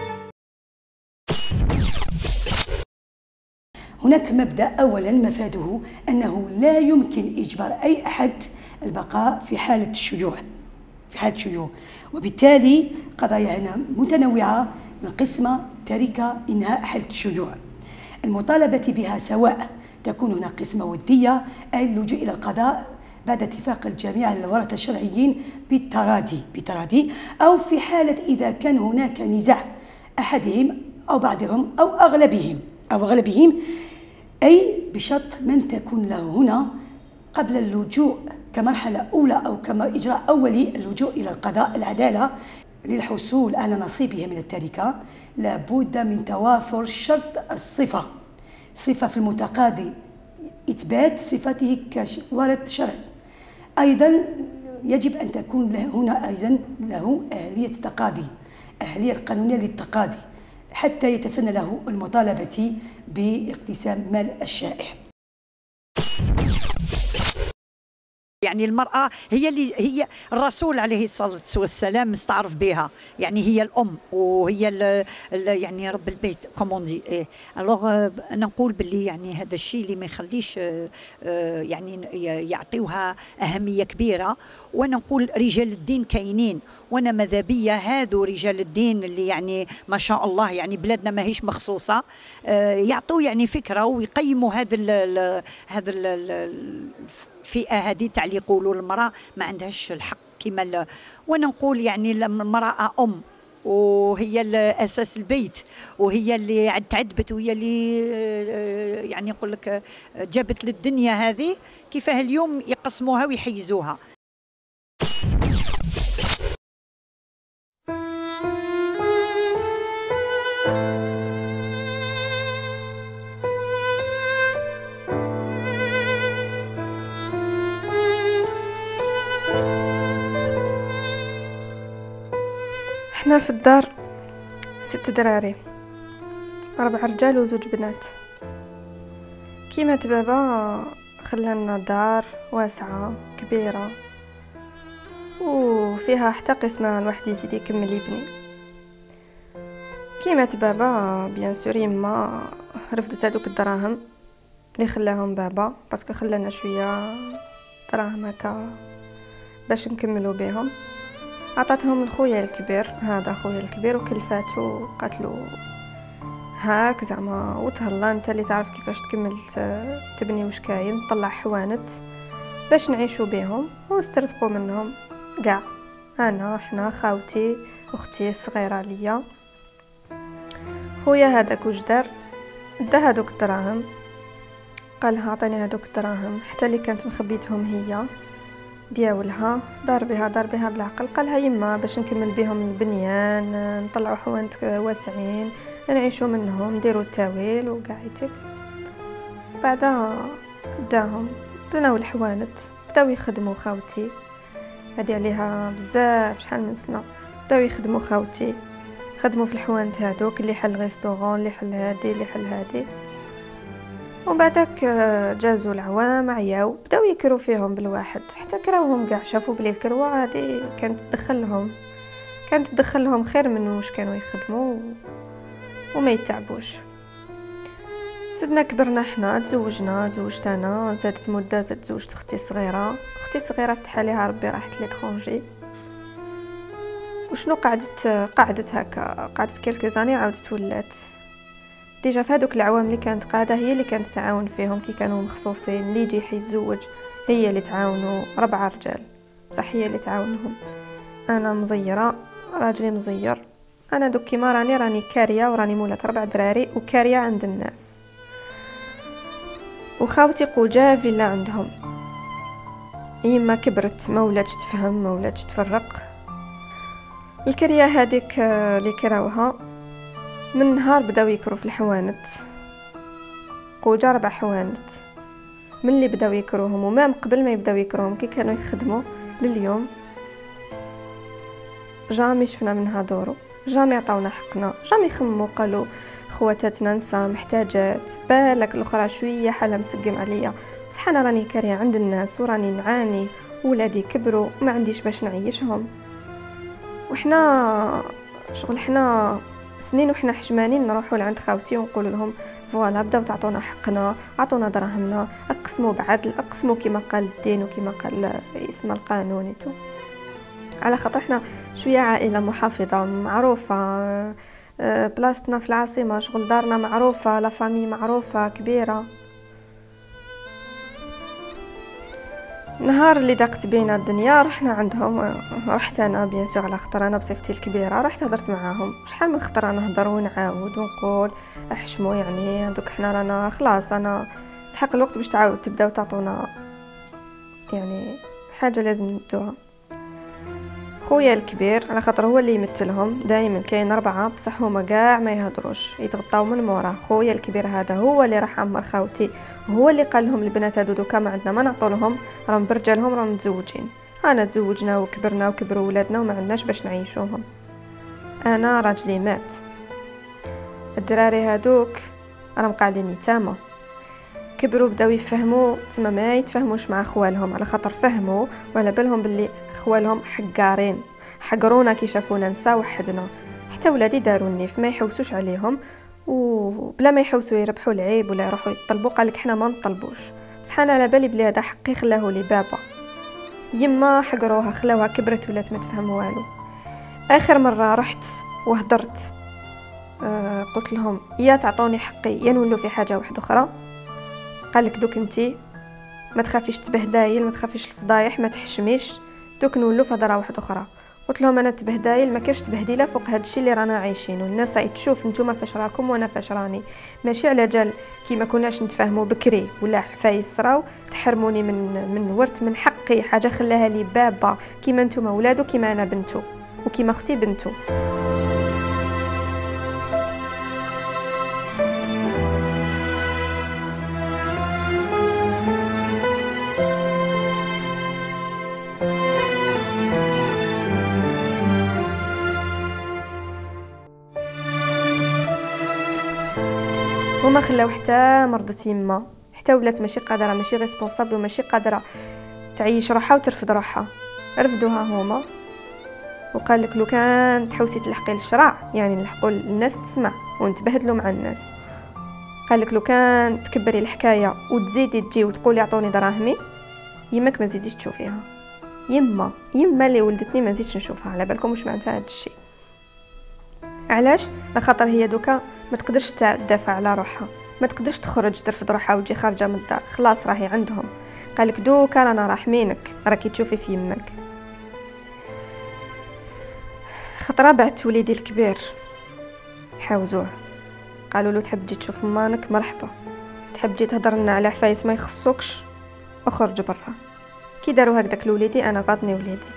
هناك مبدأ أولا مفاده أنه لا يمكن إجبار أي أحد البقاء في حالة الشيوع وبالتالي قضايا هنا متنوعة من قسمة تركة إنهاء حالة الشيوع المطالبة بها سواء تكون هنا قسمة ودية أي اللجوء إلى القضاء بعد اتفاق الجميع على الورثة الشرعيين بالتراضي أو في حالة إذا كان هناك نزاع أحدهم أو بعضهم أو أغلبهم أي بشرط من تكون له هنا قبل اللجوء كمرحلة أولى أو كإجراء أولي اللجوء إلى القضاء العدالة للحصول على نصيبه من التركة لابد من توافر شرط الصفة في المتقاضي إثبات صفته كورث شرعي أيضا يجب أن تكون له هنا أيضا له أهلية التقاضي أهلية قانونية للتقاضي حتى يتسنى له المطالبة باقتسام مال الشائع. يعني المرأة هي الرسول عليه الصلاة والسلام مستعرف بها، يعني هي الأم وهي يعني رب البيت كومون دي. الوغ أنا نقول باللي يعني هذا الشيء اللي ما يخليش يعني يعطيوها أهمية كبيرة. وأنا نقول رجال الدين كاينين، وأنا ماذا بيا هذو رجال الدين اللي يعني ما شاء الله يعني بلادنا ماهيش مخصوصة، يعطوا يعني فكرة ويقيموا هذا الفئة هذه تاع اللي يقولوا المرأة ما عندهاش الحق كما. وانا نقول يعني المرأة أم وهي أساس البيت، وهي اللي تعذبت، وهي اللي يعني نقول لك جابت للدنيا هذه، كيفاه اليوم يقسموها ويحيزوها. احنا في الدار 6 دراري، 4 رجال وزوج بنات. كيما بابا خلانا دار واسعة كبيرة وفيها حتى قسمة الواحد يزيد يكمل يبني. كيما بابا بيان سور يما رفضت هذوك الدراهم اللي خلاهم بابا، باسكو خلانا شوية دراهم هكا باش نكملوا بهم. عطاتهم لخويا الكبير، هذا خويا الكبير، وكلفاتو قالتلو هاك زعما وتهلا انت اللي تعرف كيفاش تكمل تبني واش كاين، طلع حوانت باش نعيشوا بهم ونسترزقوا منهم كاع، انا احنا خاوتي اختي الصغيره ليا. خويا هذاك واش دار، دا هذوك الدراهم، قالها عطيني هذوك الدراهم حتى اللي كانت مخبيتهم هي دياولها، دار بها بالعقل. قالها يما باش نكمل بهم البنيان، نطلعوا حوانت واسعين نعيشوا منهم، نديروا التاويل وقاعدتك. بعدا داهم بناو الحوانت، بداو يخدموا خاوتي، هادي عليها بزاف شحال من سنه، بداو يخدموا خاوتي، خدموا في الحوانت هادوك، اللي حل غيستورون، اللي حل هادي، اللي حل هادي. وبعدك جازوا العوام عياو، بداو يكروا فيهم بالواحد، حتى كراوهم كاع، شافوا بلي الكروه هادي كانت تدخلهم خير من واش كانوا يخدموا وما يتعبوش. زدنا كبرنا حنا، تزوجت انا، زادت مده زادت زوجت اختي الصغيره فتح عليها ربي راحت ليترونجي. وشنو قعدت هكا، قعدت كيلكو زاني عاودت ولات ديجا في هذوك العوام اللي كانت قاعده، هي اللي كانت تعاون فيهم كي كانوا مخصوصين، اللي يجي يتزوج هي اللي تعاونوا، 4 رجال بصح هي اللي تعاونهم. انا مزيره، راجلي مزير، انا دوك كيما راني كاريه وراني مولات 4 دراري وكاريه عند الناس. وخاوتي قوجا فيلا عندهم، يما كبرت ما ولاتش تفهم ما ولاتش تفرق. الكريه هذيك اللي كراوها من نهار بداو يكروا في الحوانت، قوجا 4 حوانت من اللي بداو يكروهم، وما قبل ما يبداو يكروهم كي كانوا يخدموا لليوم جامي شفنا منها دورو، جامي عطاونا حقنا، جامي خموا قالوا خواتاتنا نسا محتاجات، بالك الاخرى شويه حاله مسقم عليا، بصح انا راني كاريه عند الناس وراني نعاني، ولادي كبروا وما عنديش باش نعيشهم. وحنا شغل حنا سنين وحنا حجمانين نروحوا لعند خاوتي ونقول لهم فوالا بداو تعطونا حقنا، عطونا دراهمنا، اقسموا بعدل، اقسموا كما قال الدين وكما قال اسم القانون على خاطر احنا شويه عائله محافظه معروفه، بلاصتنا في العاصمه، شغل دارنا معروفه، لا فامي معروفه كبيره. نهار اللي ضاقت بينا الدنيا رحنا عندهم، رحت انا بيان سور على خاطر انا بصفتي الكبيره، رحت هضرت معاهم شحال من خطره نهضر ونعاود ونقول احشموا، يعني دوك حنا رانا خلاص، انا الحق الوقت باش تعاود تبداو تعطونا يعني حاجه لازم ندوها. خويا الكبير على خاطر هو اللي يمثلهم دائما، كاين 4 بصح هما كاع ما يهضروش، يتغطاو من موراه. خويا الكبير هذا هو اللي راح عمر خاوتي، هو اللي قال لهم البنات هادو دوكا ما عندنا ما نعطولهم، راهم برجالهم راهم متزوجين، انا تزوجنا وكبرنا وكبروا ولادنا وما عندناش باش نعيشوهم. انا راجلي مات، الدراري هادوك راهم قاعدين يتامى، كبروا بداو يفهموا تما ما يتفهموش مع خوالهم، على خاطر فهموا وعلى بالهم باللي خوالهم حقارين، حقرونا كي شافونا نسا وحدنا. حتى ولادي داروا النيف، ما يحوسوش عليهم، وبلا ما يحوسوا يربحوا العيب ولا يروحوا يطلبوا، قالك حنا ما نطلبوش. بصح انا على بالي بلي هذا حقي خلاه لي بابا. يما حقروها خلاوها كبرت ولات ما تفهم والو. اخر مره رحت وهدرت قلت لهم يا تعطوني حقي يا نولوا في حاجه واحده اخرى. قالك دوك انتي ما تخافيش تبهدايل، ما تخافيش الفضايح، ما تحشميش، دوك نولوا في هضره واحده اخرى. قلت لهم انا تبهدايل ما كاينش تبهديله فوق هذا الشيء اللي رانا عايشينه. الناس تشوف نتوما فاش راكم وانا فاش راني، ماشي على جال كي ما كناش نتفاهموا بكري ولا فايس راو تحرموني من ورث من حقي، حاجه خلاها لي بابا، كيما نتوما ولادو كيما انا بنتو وكيما اختي بنتو. وما خلاو حتى مرضت يما، حتى ولات ماشي قادره، ماشي ريسبونسابل وماشي قادره تعيش روحها وترفد روحها. رفدوها هما وقال لك لو كان تحوسي تلحقي للشرع يعني نلحقوا الناس تسمع ونتبهدلوا مع الناس. قال لك لو كان تكبري الحكايه وتزيدي تجي وتقولي اعطوني دراهمي، يماك ما تزيديش تشوفيها. يما اللي ولدتني ما نزيدش نشوفها، على بالكم واش معناتها هذا الشيء. علاش؟ لخاطر هي دوكا ما تقدرش تدافع على روحها، ما تقدرش تخرج ترفض روحها وتجي خارجه من الدار، خلاص راهي عندهم. قالك دوكا رانا راحمينك، راكي تشوفي في يمك. خطره بعت وليدي الكبير حاوزوه، قالوا له تحب تجي تشوف مانك مرحبا، تحب تجي تهضر لنا على حفايس ما يخصوكش اخرج برا. كي داروا هكذاك لوليدي انا غاضني وليدي،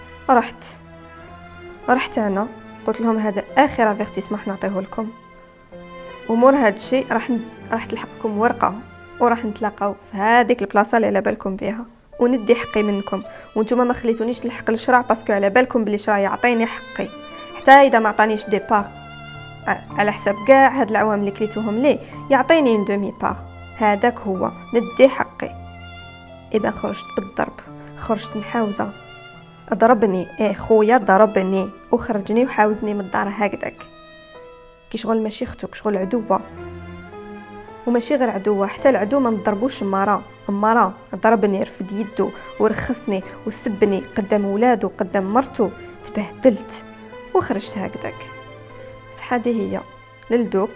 رحت انا قلت لهم هذا اخر افيرتيسمون نعطيه لكم، ومور هذا الشيء راح تلحقكم ورقه وراح نتلاقاو في هذيك البلاصه اللي على بالكم بها وندي حقي منكم، وانتم ما خليتونيش نلحق للشرع باسكو على بالكم بلي الشرع يعطيني حقي، حتى اذا ما عطانيش دي بار على حساب كاع هاد العوام اللي كليتوهم ليه يعطيني اون دومي بار، هذاك هو ندي حقي. اذا خرجت بالضرب، خرجت محاوزه، ضربني خويا ضربني وخرجني وحاوزني من الدار هكذاك، كي شغل ماشي اختك، شغل عدوه، وماشي غير عدوه، حتى العدو ما نضربوش مرة ضربني، رفد يدو ورخصني وسبني قدام ولادو قدام مرتو، تبهدلت وخرجت هكذاك. صح هذه هي للدوك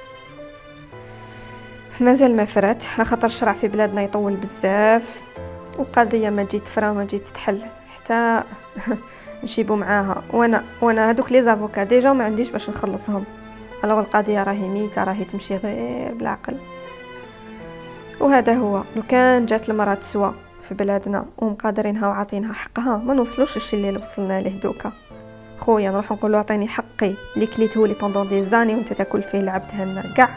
مازال ما فرات، على خاطر الشرع في بلادنا يطول بزاف، وقضيه ما جيت تفرا وما جيت تحل حتى نشيبوا معاها. وانا هذوك لي زافوكا ديجا ما عنديش باش نخلصهم، الوغ القضيه راهي ميته، راهي تمشي غير بالعقل. وهذا هو لو كان جات المراه تسوى في بلادنا ومقادرينها وعاطينها حقها ما نوصلوش للشيء اللي وصلنا له دوكا. خويا نروح نقول له اعطيني حقي اللي كليته لي بوندون دي زاني وانت تاكل فيه لعبتها لنا كاع.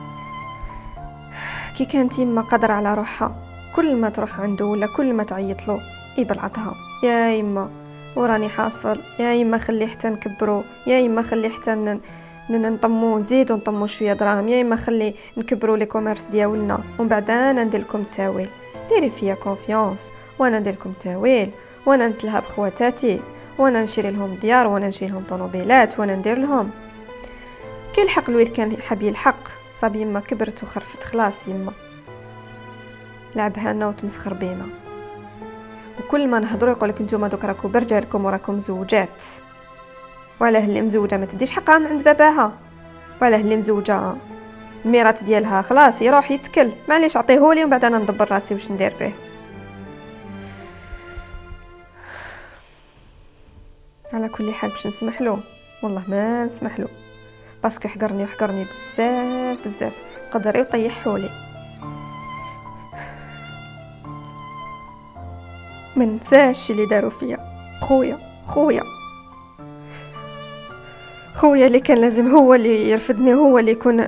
كي كانت يما قادره على روحها كل ما تروح عنده ولا كل ما تعيط له يبلعطها، يا يما وراني حاصل، يا يما خلي حتى نكبروا، يا يما خلي حتى نطمو نزيدو نطمو شويه دراهم، يا يما خلي نكبروا لي كوميرس ديالنا ومن بعد انا ندير لكم التاويل، ديري فيا كونفيونس وانا ندير لكم التاويل، وانا نتلهى بخواتاتي، وانا نشري لهم ديار، وانا نشري لهم طوموبيلات، وانا ندير لهم. كي الحق الويل كان حاب يلحق صاب يما كبرت وخرفت، خلاص يما لعبها لنا وتمسخر بينا، وكل ما نهضروا يقولك نتوما دوك راكم برجالكم وراكم زوجات، وعلاه اللي مزوجه ما تديش حقها من عند باباها، وعلاه اللي مزوجه الميراث ديالها خلاص يروح يتكل، معليش عطيهولي ومن بعد انا ندبر راسي واش ندير به. على كل حال باش نسمح له والله ما نسمح له، باسكو حقرني بزاف بزاف، قدر يطيحولي. ما ننساش اللي داروا فيا خويا اللي كان لازم هو اللي يرفدني، هو اللي يكون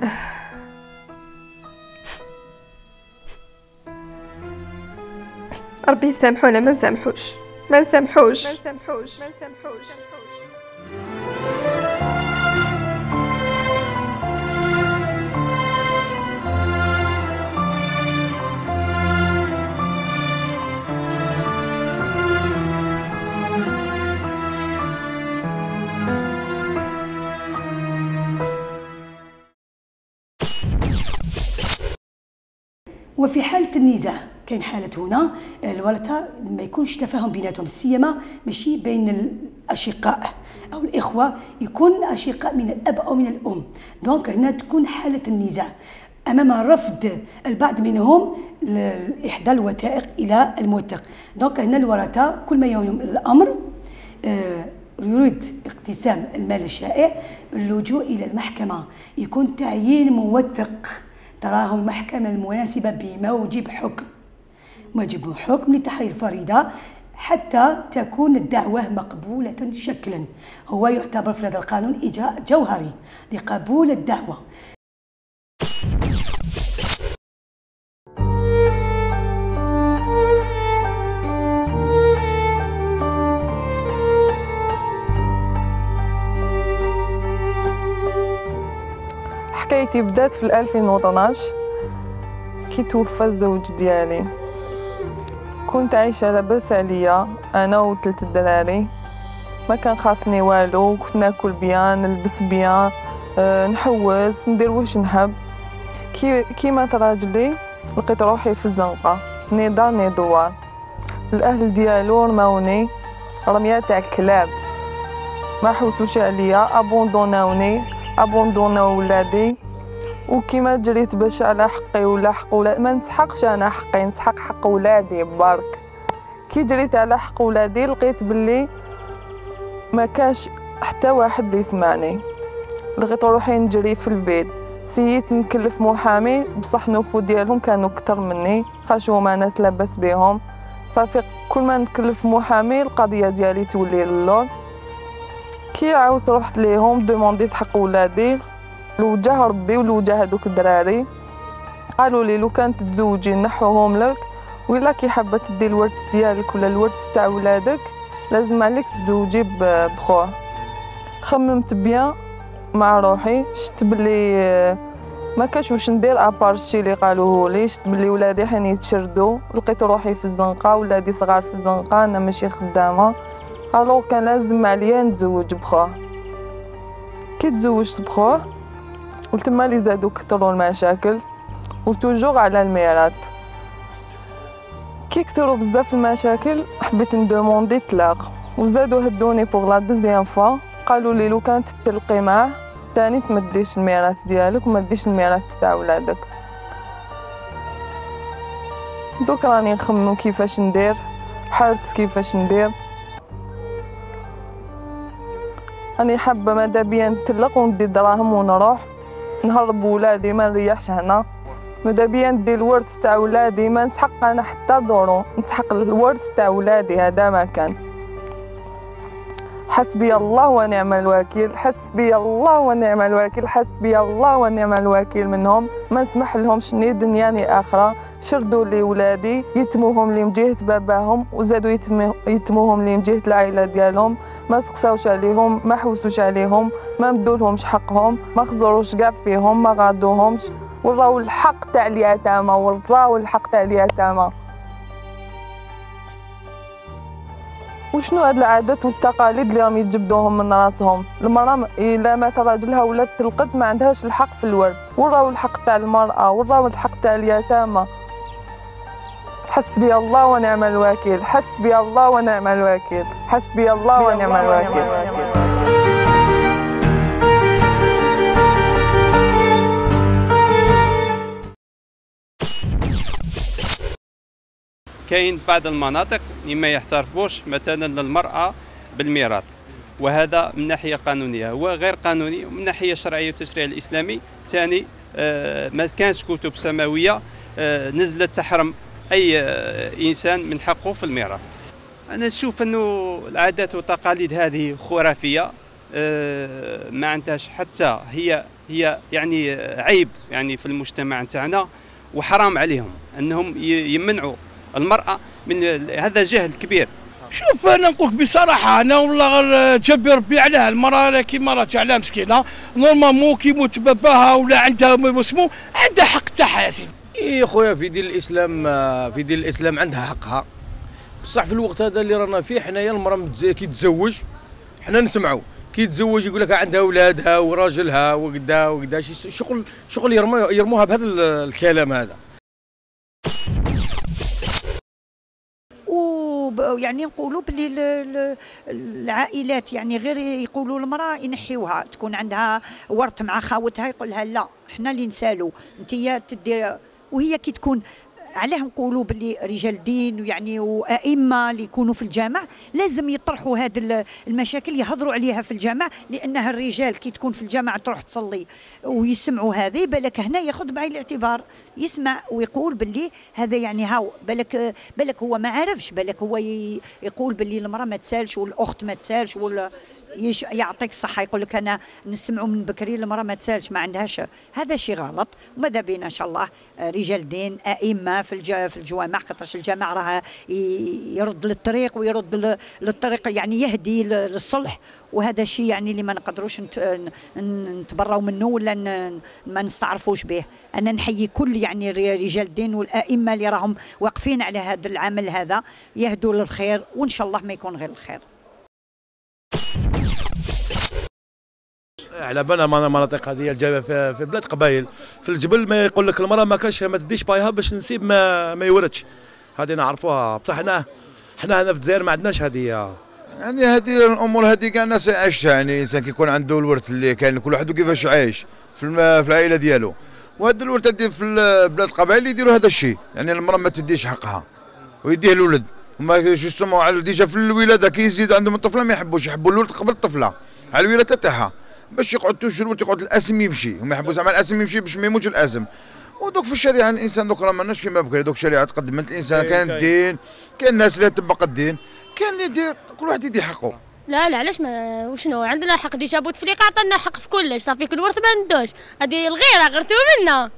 ربي يسامحونا، ما نسامحوش. وفي حالة النزاع كاين حالة هنا الورثة ما يكونش تفاهم بيناتهم، سيما ماشي بين الأشقاء أو الإخوة، يكون أشقاء من الأب أو من الأم. دونك هنا تكون حالة النزاع أمام رفض البعض منهم إحدى الوثائق إلى الموثق. دونك هنا الورثة كل ما يوم الأمر يريد اقتسام المال الشائع، اللجوء إلى المحكمة، يكون تعيين موثق تراه المحكمة المناسبة بموجب حكم لتحرير الفريضة حتى تكون الدعوة مقبولة شكلا. هو يعتبر في هذا القانون إجراء جوهري لقبول الدعوة. حكايتي بدات في 2012 كي توفى الزوج ديالي. كنت عايشه لاباس عليا انا وثلاث الدراري، ما كان خاصني والو، كنت ناكل بيان، نلبس بيان، نحوس، ندير واش نحب. كي مات راجلي لقيت روحي في الزنقه، ني دار ني دوار. الاهل ديالو رماوني رميه تاع كلاب، ما حوسوش عليا، ابوندوناوني، ابوندوناو ولادي. وكيما جريت باش على حقي ولا حق ولادي، ما نسحقش انا حقي، نسحق حق ولادي برك. كي جريت على حق ولادي لقيت باللي ما كاش حتى واحد اللي يسمعني، لقيت روحي نجري في الفيد. سيت نكلف محامي، بصح نوفو ديالهم كانوا كتر مني، خاش هما ناس لاباس بيهم. صافي كل ما نكلف محامي القضيه ديالي تولي للور. كي عاودت رحت ليهم دومونديت حق ولادي لوجه ربي ولوجه هادوك الدراري، قالوا لي لو كان تتزوجي نحوهم لك، ولا كي حابه تدي الورث ديالك ولا الورث تاع ولادك لازم عليك تزوجي بخوه. خممت بيان مع روحي، شفت بلي ما كاش واش ندير ابار الشي اللي قالوه لي. شفت بلي ولادي حين يتشردوا، لقيت روحي في الزنقه، ولادي صغار في الزنقه، انا ماشي خدامه، الوغ كان لازم عليا نتزوج بخوه. كي تزوجت بخوه وتما لي زادو كثروا المشاكل، وتوجور على الميراث. كي كثروا بزاف المشاكل حبيت ندوموندي طلاق، وزادو هدوني بوغ لا دوزيام فوا، قالوا لي لو كانت تلقي معاه تاني تمديش الميراث ديالك وما ديش الميراث تاع ولادك. دوك راني نخمم كيفاش ندير، حرت كيفاش ندير. راني حابه ماذا بيا نطلق وندي دراهم ونروح نهرب ولادي، ما نريحش هنا. ماذا بيا ندي الورث تاع ولادي، ما نسحق انا حتى دورو، نسحق الورث تاع ولادي، هذا ما كان. حسبي الله ونعم الوكيل، حسبي الله ونعم الوكيل، حسبي الله ونعم الوكيل منهم. ما نسمح لهمش ني دنيا ني اخره. شردوا لي ولادي، يتموهم لي من جهه باباهم، وزادوا يتموهم لي من جهه العائله ديالهم. ما سقساوش عليهم، ما حوسوش عليهم، ما مدولهمش حقهم، ما خزروش كاع فيهم، ما غادوهمش. وراو الحق تاع اليتامى، وراو الحق تاع اليتامى. وشنو هاد العادات والتقاليد اللي راهم يتجبدوهم من راسهم؟ المرأة إلا مات راجلها ولا تلقت ما عندهاش الحق في الورث. وراو الحق تاع المرأة، وراو الحق تاع اليتامى. حسبي الله ونعم الوكيل، حسبي الله ونعم الوكيل، حسبي الله ونعم الوكيل. كاين بعض المناطق ما يحترفوش مثلا للمرأة بالميراث، وهذا من ناحية قانونية. هو غير قانوني من ناحية شرعية والتشريع الإسلامي. ثاني ما كانش كتب سماوية نزلت تحرم أي إنسان من حقه في الميراث. أنا نشوف أنه العادات والتقاليد هذه خرافية، ما عندهاش حتى هي يعني عيب يعني في المجتمع نتاعنا، وحرام عليهم أنهم يمنعوا المرأة من هذا جهل كبير. شوف انا نقول لك بصراحه، انا والله تجبر ربي عليها المراه كيما راه تاع مسكينه، نورمالمون كي يموت باباها ولا عندها اسمه عندها حق تاعها يا سيدي. اي خويا في دين الاسلام عندها حقها، بصح في الوقت هذا اللي رانا فيه حنايا المراه كي تتزوج حنا نسمعوا كي تتزوج يقول لك عندها اولادها وراجلها وكذا وكذا، شغل يرموها بهذا الكلام هذا. يعني نقولوا باللي العائلات يعني غير يقولوا المراه ينحيوها، تكون عندها ورث مع خاوتها يقول لها لا احنا اللي نسالوا انت تدي، وهي كي تكون علاه نقولوا باللي رجال دين ويعني وائمه اللي يكونوا في الجامع لازم يطرحوا هذه المشاكل، يهضروا عليها في الجامع، لانها الرجال كي تكون في الجامع تروح تصلي ويسمعوا هذه، بالك هنا ياخذ بعين الاعتبار يسمع ويقول باللي هذا يعني هاو بالك هو ما عرفش، بالك هو يقول باللي المراه ما تسالش والاخت ما تسالش ولا يعطيك الصحه يقول لك انا نسمعوا من بكري المراه ما تسالش ما عندهاش، هذا شيء غلط. وماذا بينا ان شاء الله رجال دين ائمه في الجوامع، خاطرش الجامع راه يرد للطريق ويرد للطريق يعني يهدي للصلح، وهذا شيء يعني اللي ما نقدروش نتبراو منه ولا ما نستعرفوش به. انا نحيي كل يعني رجال الدين والائمه اللي راهم واقفين على هذا العمل هذا، يهدوا للخير وان شاء الله ما يكون غير الخير. على بالنا مناطق هذه في بلاد قبائل في الجبل ما يقول لك المراه ما كاش ما تديش بايها باش نسيب ما يوردش، هذه نعرفوها بصح حنا هنا في الجزائر ما عندناش هذه. يعني هذه الامور هذه كاع الناس يعيشها، يعني الانسان كيكون عنده الورث اللي كان كل واحد كيفاش عايش في العائله ديالو، وهذا الورث هذه في البلاد القبائل يديروا هذا الشيء، يعني المراه ما تديش حقها ويديه الولد، هما جوستومون على ديجا في الولاده كي يزيد عندهم الطفله ما يحبوش، يحبوا الولد قبل الطفله على الولاده تاعها باش يقعد توجور يقعد الاسم يمشي، هما يحبوا زعما الاسم يمشي باش ما يموتش الاسم. ودوك في الشريعه الانسان دوك راه ماناش كيما بكري، دوك الشريعه تقدمت الانسان كان الدين، كاين الناس اللي تطبق الدين، كاين اللي يدير كل واحد يدي حقه. لا علاش ما وشنو عندنا حق ديجا بوتفليقه عطانا حق في كلش، صافي كل ورث ما ندوش، هذه الغيره غيرتو منا.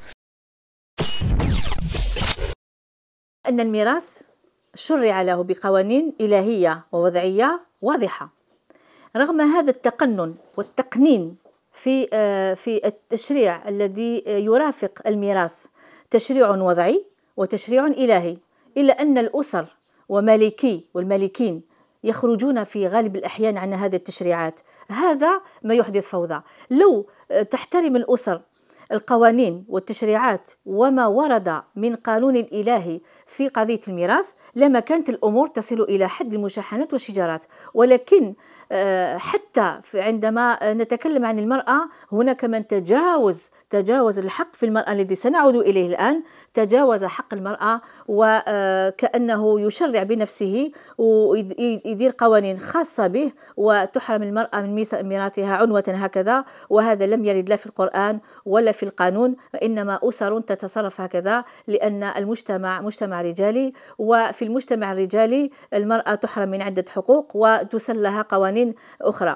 أن الميراث شرع له بقوانين إلهية ووضعية واضحة. رغم هذا التقنن والتقنين في التشريع الذي يرافق الميراث، تشريع وضعي وتشريع إلهي، إلا أن الأسر والمالكين يخرجون في غالب الأحيان عن هذه التشريعات. هذا ما يحدث فوضى. لو تحترم الأسر القوانين والتشريعات وما ورد من قانون إلهي في قضية الميراث لما كانت الأمور تصل إلى حد المشاحنات والشجارات. ولكن حتى عندما نتكلم عن المرأة هناك من تجاوز الحق في المرأة الذي سنعود إليه الآن، تجاوز حق المرأة وكأنه يشرع بنفسه ويدير قوانين خاصة به وتحرم المرأة من ميراثها عنوة هكذا، وهذا لم يرد لا في القرآن ولا في القانون، إنما أسر تتصرف هكذا لأن المجتمع مجتمع رجالي، وفي المجتمع الرجالي المرأة تحرم من عدة حقوق وتسن لها قوانين أخرى.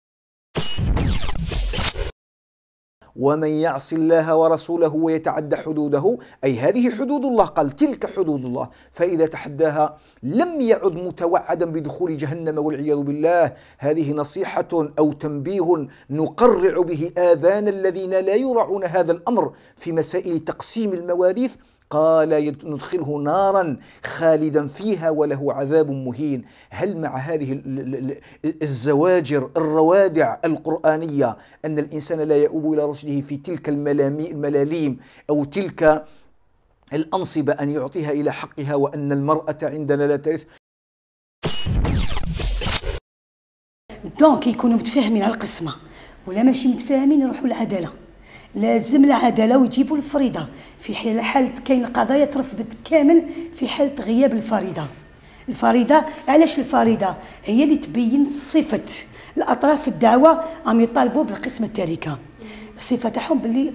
ومن يعص الله ورسوله ويتعدى حدوده، أي هذه حدود الله، قال تلك حدود الله، فإذا تحداها لم يعد متوعدا بدخول جهنم والعياذ بالله. هذه نصيحة أو تنبيه نقرع به آذان الذين لا يراعون هذا الأمر في مسائل تقسيم المواريث. قال ندخله نارا خالدا فيها وله عذاب مهين. هل مع هذه الزواجر الروادع القرآنية أن الإنسان لا يؤوب إلى رشده في تلك الملاليم أو تلك الأنصبة أن يعطيها إلى حقها، وأن المرأة عندنا لا ترث؟ دونك يكونوا متفاهمين على القسمة، ولا ماشي متفاهمين يروحوا للعدالة. لازم العداله ويجيبوا الفريضه في حاله كاين القضايا ترفضت كامل في حاله غياب الفريضه. علاش الفريضه؟ هي اللي تبين صفه الاطراف في الدعوه راهم يطالبوا بالقسمه التاركه، الصفه تاعهم باللي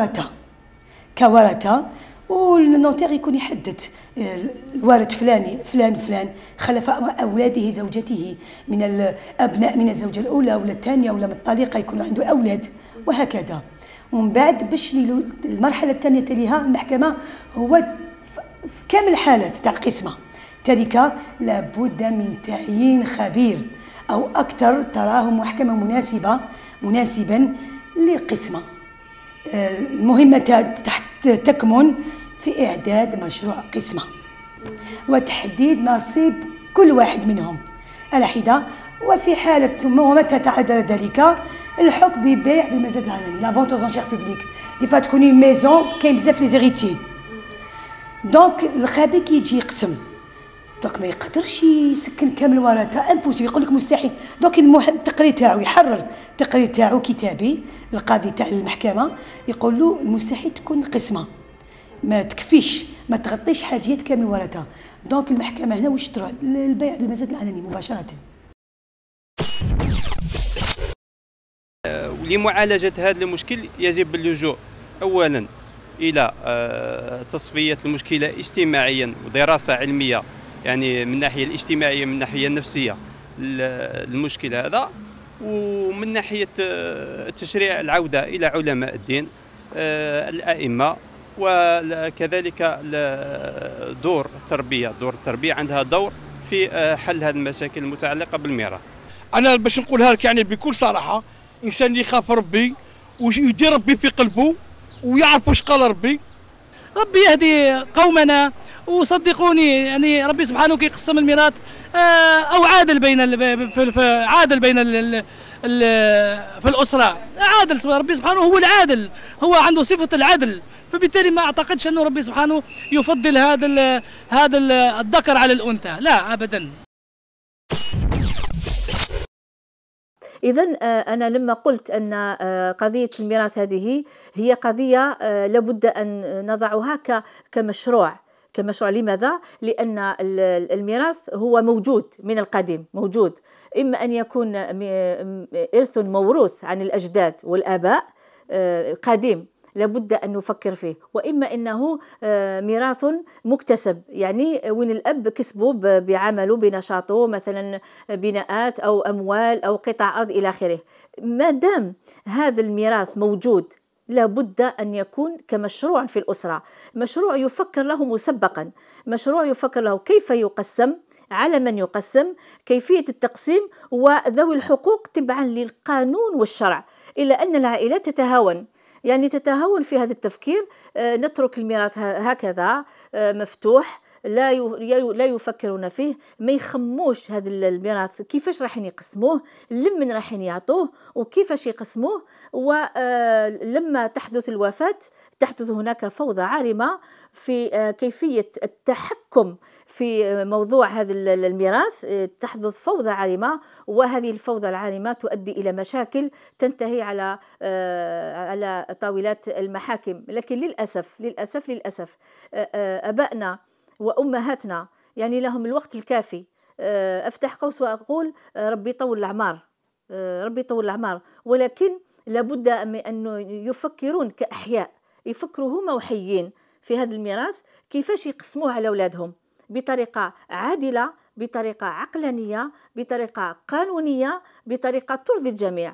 كورثه والنوتير يكون يحدد الوارث فلان خلف اولاده زوجته من الابناء من الزوجه الاولى ولا الثانيه ولا من الطليقه يكون عنده اولاد وهكذا. ومن بعد باش المرحله الثانيه تليها المحكمه هو في كامل الحالات تاع القسمه تركه لابد من تعيين خبير او اكثر تراه محكمه مناسبا للقسمه. المهمه تكمن في اعداد مشروع قسمه وتحديد نصيب كل واحد منهم على حده، وفي حاله ومتى تعذر ذلك الحكم ببيع بالمزاد العلني، لا فونت aux enchères publiques. دي فوا تكوني ميزون كاين بزاف لي زيريتي، دونك الخبير كي يجي يقسم دوك ما يقدرش يسكن كامل ورثه، امبوسيبل، يقول لك مستحيل. دوك التقرير تاعو يحرر التقرير تاعو كتابي، القاضي تاع المحكمه يقول له المستحيل تكون قسمه، ما تكفيش، ما تغطيش حاجيات كامل ورثه. دونك المحكمه هنا واش تروح البيع بالمزاد العلني مباشره. لمعالجه هذا المشكل يجب اللجوء اولا الى تصفيه المشكله اجتماعيا ودراسه علميه، يعني من الناحيه الاجتماعيه من الناحيه النفسيه المشكل هذا، ومن ناحيه تشريع العوده الى علماء الدين الائمه، وكذلك دور التربيه عندها دور في حل هذه المشاكل المتعلقه بالميراث. انا باش نقولها لك يعني بكل صراحه، انسان يخاف ربي ويدير ربي في قلبه ويعرف واش قال ربي. ربي يهدي قومنا، وصدقوني يعني ربي سبحانه كيقسم الميراث او عادل بين عادل بين في الاسره، عادل. ربي سبحانه هو العادل، هو عنده صفه العدل، فبالتالي ما اعتقدش انه ربي سبحانه يفضل هذا الذكر على الانثى، لا ابدا. إذا أنا لما قلت أن قضية الميراث هذه هي قضية لابد أن نضعها كمشروع. لماذا؟ لأن الميراث هو موجود من القديم، موجود، إما أن يكون إرث موروث عن الأجداد والآباء قديم لابد أن نفكر فيه، وإما إنه ميراث مكتسب، يعني وين الأب كسبه بعمله بنشاطه، مثلا بناءات أو أموال أو قطع أرض إلى آخره. ما دام هذا الميراث موجود لابد أن يكون كمشروع في الأسرة، مشروع يفكر له مسبقا، مشروع يفكر له كيف يقسم، على من يقسم، كيفية التقسيم، وذوي الحقوق تبعا للقانون والشرع. إلا أن العائلات تتهاون، يعني تتهاون في هذا التفكير، نترك الميراث هكذا مفتوح، لا يفكرون فيه، ما يخموش هذا الميراث كيفاش راح يقسموه، لمن راح يعطوه، وكيفاش يقسموه. ولما تحدث الوفاة تحدث هناك فوضى عارمة في كيفية التحكم في موضوع هذا الميراث، تحدث فوضى عارمة، وهذه الفوضى العارمة تؤدي إلى مشاكل تنتهي على طاولات المحاكم. لكن للأسف أبائنا وأمهاتنا يعني لهم الوقت الكافي. أفتح قوس وأقول ربي يطول الأعمار، ربي يطول الأعمار، ولكن لابد أن يفكرون كأحياء، يفكروا هما وحيين في هذا الميراث كيفاش يقسموه على أولادهم بطريقة عادلة، بطريقة عقلانية، بطريقة قانونية، بطريقة ترضي الجميع.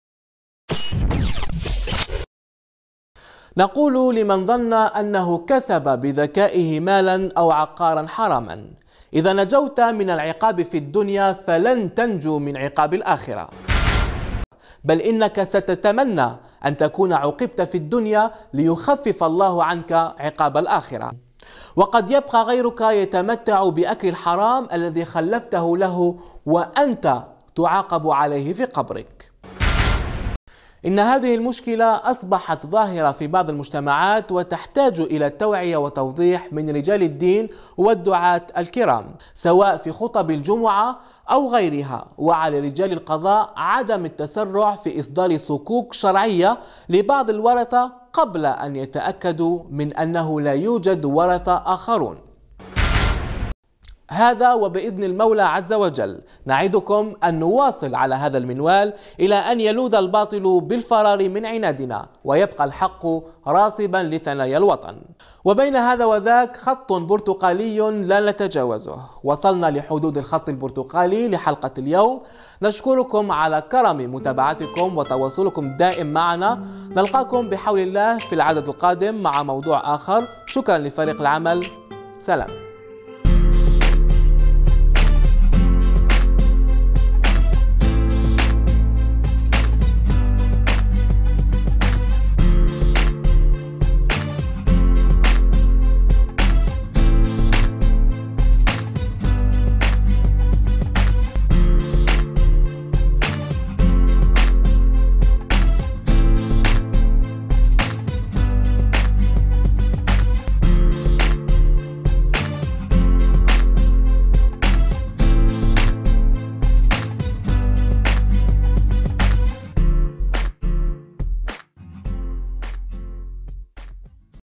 نقول لمن ظن أنه كسب بذكائه مالا أو عقارا حراما: إذا نجوت من العقاب في الدنيا فلن تنجو من عقاب الآخرة، بل إنك ستتمنى أن تكون عوقبت في الدنيا ليخفف الله عنك عقاب الآخرة. وقد يبقى غيرك يتمتع بأكل الحرام الذي خلفته له وأنت تعاقب عليه في قبرك. إن هذه المشكلة أصبحت ظاهرة في بعض المجتمعات وتحتاج إلى توعية وتوضيح من رجال الدين والدعاة الكرام، سواء في خطب الجمعة أو غيرها. وعلى رجال القضاء عدم التسرع في إصدار صكوك شرعية لبعض الورثة قبل أن يتأكدوا من أنه لا يوجد ورثة آخرون. هذا وبإذن المولى عز وجل نعدكم أن نواصل على هذا المنوال إلى أن يلوذ الباطل بالفرار من عنادنا ويبقى الحق راصبا لثنايا الوطن. وبين هذا وذاك خط برتقالي لا نتجاوزه. وصلنا لحدود الخط البرتقالي لحلقة اليوم. نشكركم على كرم متابعتكم وتواصلكم دائم معنا. نلقاكم بحول الله في العدد القادم مع موضوع آخر. شكرا لفريق العمل. سلام.